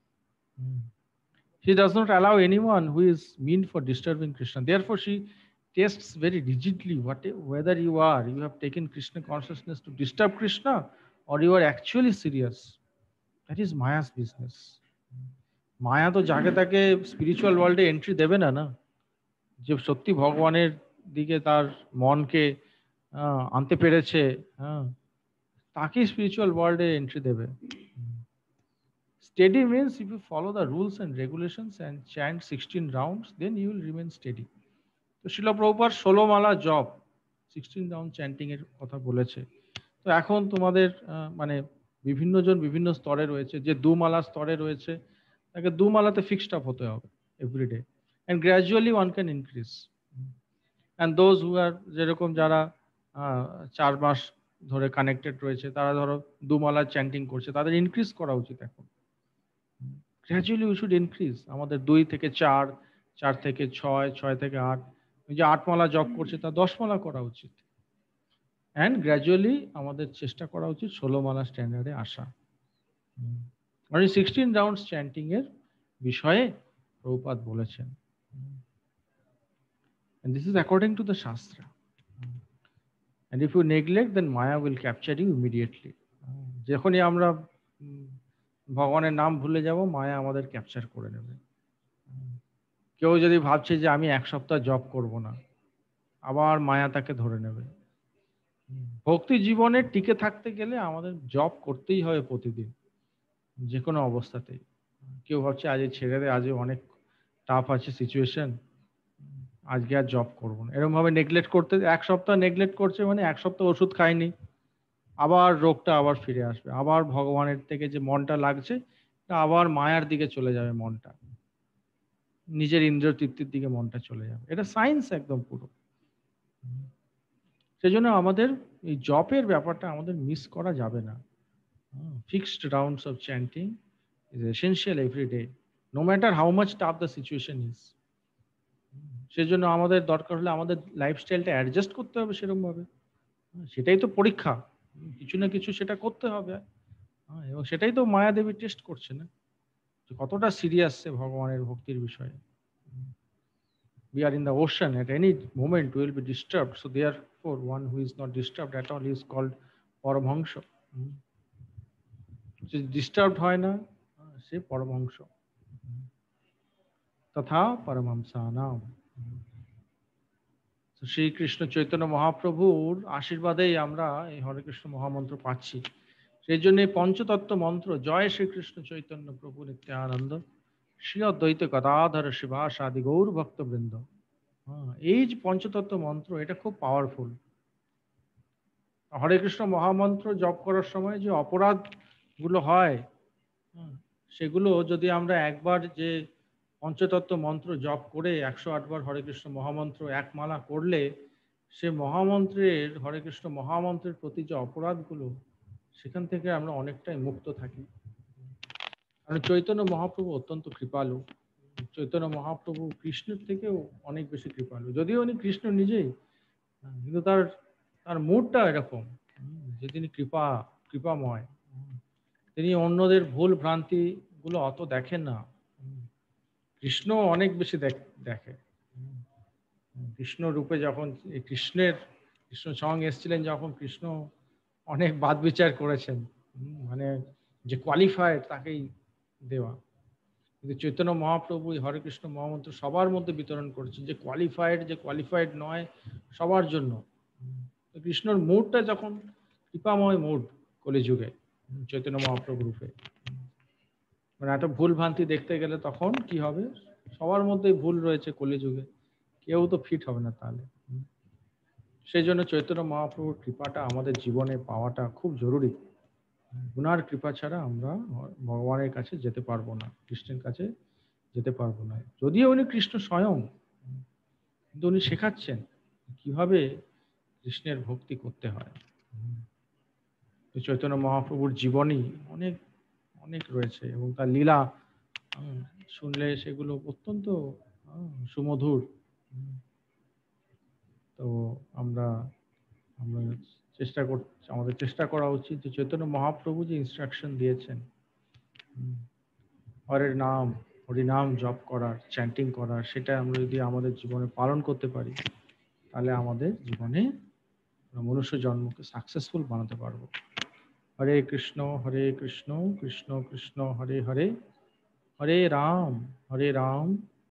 She does not allow anyone who is mean for disturbing Krishna. Therefore, she tests very rigidly whether you have taken Krishna consciousness to disturb Krishna, or you are actually serious. That is Maya's business. Maya তো যাকে তাকে spiritual ওয়ার্ল্ডে entry দেবে না, যে সত্যি ভগবানের দিকে তার মনকে আনতে পেরেছে, তাকে স্পিরিচুয়াল ওয়ার্ল্ডে এন্ট্রি দেবে। Steady means if you follow the rules and regulations and chant 16 rounds, then you will remain steady. তো শিলা প্রভুপাদ 16 মালা জপ 16 রাউন্ড চ্যান্টিং এর কথা বলেছে। তো এখন তোমাদের মানে বিভিন্ন জন বিভিন্ন স্তরে রয়েছে, যে 2 মালা স্তরে রয়েছে তাকে 2 মালাতে ফিক্সড আপ হতে হবে everyday, and gradually one can increase. And those who are যেরকম যারা 4 মাস ধরে কানেক্টেড রয়েছে, তারা ধরো 2 মালা চ্যান্টিং করছে, তাদের ইনক্রিজ করা উচিত। এখন গ্র্যাজুয়ালি উই শুড ইনক্রিজ, আমাদের 2 থেকে 4, 4 থেকে 6, 6 থেকে 8, যে 8 মালা জপ করছে তা 10 মালা করা উচিত। অ্যান্ড গ্র্যাজুয়ালি আমাদের চেষ্টা করা উচিত 16 মালা স্ট্যান্ডার্ডে আসা। মানে 16 রাউন্ডস চ্যান্টিং এর বিষয়ে প্রভুপাদ বলেছেন। And this is according to the Shastra. And if you neglect, then Maya will capture you immediately. যখনই আমরা ভগবানের নাম ভুলে যাব, মায়া আমাদের ক্যাপচার করে নেবে। কেউ যদি ভাবছে যে আমি এক সপ্তাহ জব করব না, আবার মায়া তাকে ধরে নেবে। ভক্তি জীবনে টিকে থাকতে গেলে আমাদের জব করতেই হবে প্রতিদিন, যে কোনো অবস্থাতেই। কেউ ভাবছে আজ ছেড়ে দে, আজ অনেক টাফ আছে সিচুয়েশন, আজকে আর জব করবো না, এরকম ভাবে নেগলেক্ট করতে, এক সপ্তাহ নেগলেক্ট করছে মানে এক সপ্তাহ ওষুধ খায়নি, আবার রোগটা আবার ফিরে আসবে, আবার ভগবানের থেকে যে মনটা লাগছে আবার মায়ার দিকে চলে যাবে, মনটা নিজের ইন্দ্রিয় তৃপ্তির দিকে মনটা চলে যাবে। এটা সায়েন্স একদম পুরো। সেজন্য আমাদের এই জপের ব্যাপারটা আমাদের মিস করা যাবে না। Fixed rounds of chanting is essential every day, no matter how much tough the situation is. সেজন্য আমাদের দরকার হলে আমাদের লাইফস্টাইলটা অ্যাডজাস্ট করতে হবে সেরকম ভাবে। সেটাই তো পরীক্ষা, কিছু না কিছু সেটা করতে হবে। এবং সেটাই তো মায়াদেবী টেস্ট করছে না, কতটা সিরিয়াস সে ভগবানের ভক্তির বিষয়ে। We are in the ocean, at any moment we will be disturbed, so therefore one who is not disturbed at all is called Paramahansa. যে ডিস্টার্বড হয় না সে পরমহংস। তথা পরমহংসানাম। শ্রীকৃষ্ণ চৈতন্য মহাপ্রভুর আশীর্বাদেই আমরা এই হরে কৃষ্ণ মহামন্ত্র পাচ্ছি। সেই জন্য এই পঞ্চতত্ত্ব মন্ত্র, জয় শ্রীকৃষ্ণ চৈতন্য প্রভু নিত্যানন্দ শ্রী অদ্বৈত গদাধর শিবাসাদি গৌর ভক্তবৃন্দ, এই যে পঞ্চতত্ত্ব মন্ত্র, এটা খুব পাওয়ারফুল। হরে কৃষ্ণ মহামন্ত্র জপ করার সময় যে অপরাধ গুলো হয়, সেগুলো যদি আমরা একবার যে পঞ্চতত্ত্ব মন্ত্র জপ করে 108 বার হরে কৃষ্ণ মহামন্ত্র এক মালা করলে, সে মহামন্ত্রের, হরে কৃষ্ণ মহামন্ত্রের প্রতি যে অপরাধগুলো, সেখান থেকে আমরা অনেকটাই মুক্ত থাকি। কারণ চৈতন্য মহাপ্রভু অত্যন্ত কৃপালু। চৈতন্য মহাপ্রভু কৃষ্ণের থেকেও অনেক বেশি কৃপালু, যদিও উনি কৃষ্ণ নিজেই, কিন্তু তার মুডটা এরকম যে তিনি কৃপাময়। তিনি অন্যদের ভুল ভ্রান্তি গুলো অত দেখেন না, কৃষ্ণ অনেক বেশি দেখে। কৃষ্ণ রূপে যখন কৃষ্ণ সঙ্গে এসেছিলেন, যখন কৃষ্ণ অনেক বাদ বিচার করেছেন, মানে যে কোয়ালিফাইড তাকেই দেওয়া। কিন্তু চৈতন্য মহাপ্রভু হরে কৃষ্ণ মহামন্ত্র সবার মধ্যে বিতরণ করেছেন, যে কোয়ালিফাইড নয়, সবার জন্য। কৃষ্ণর মুডটা যখন কৃপাময় মুড কলিযুগে চৈতন্য মহাপ্রভু রূপে, মানে একটা ভুল ভ্রান্তি দেখতে গেলে তখন কি হবে, সবার মধ্যে ভুল রয়েছে কলিযুগে, কেউ তো ফিট হবে না তাহলে। সেই জন্য চৈতন্য মহাপ্রভুর কৃপাটা আমাদের জীবনে পাওয়াটা খুব জরুরি। উনার কৃপা ছাড়া আমরা ভগবানের কাছে যেতে পারবো না, কৃষ্ণের কাছে যেতে পারবো না। যদিও উনি কৃষ্ণ স্বয়ং, কিন্তু উনি শেখাচ্ছেন কিভাবে কৃষ্ণের ভক্তি করতে হয়। চৈতন্য মহাপ্রভুর জীবনী অনেক অনেক রয়েছে, এবং তার লীলা শুনলে সেগুলো অত্যন্ত সুমধুর। তো আমাদের চেষ্টা করা উচিত যে চৈতন্য মহাপ্রভু যে ইনস্ট্রাকশন দিয়েছেন, হরিনাম জপ করার, চ্যান্টিং করার, সেটা আমরা যদি আমাদের জীবনে পালন করতে পারি, তাহলে আমাদের জীবনে মনুষ্য জন্মকে সাকসেসফুল বানাতে পারবো। হরে কৃষ্ণ কৃষ্ণ কৃষ্ণ হরে হরে, হরে রাম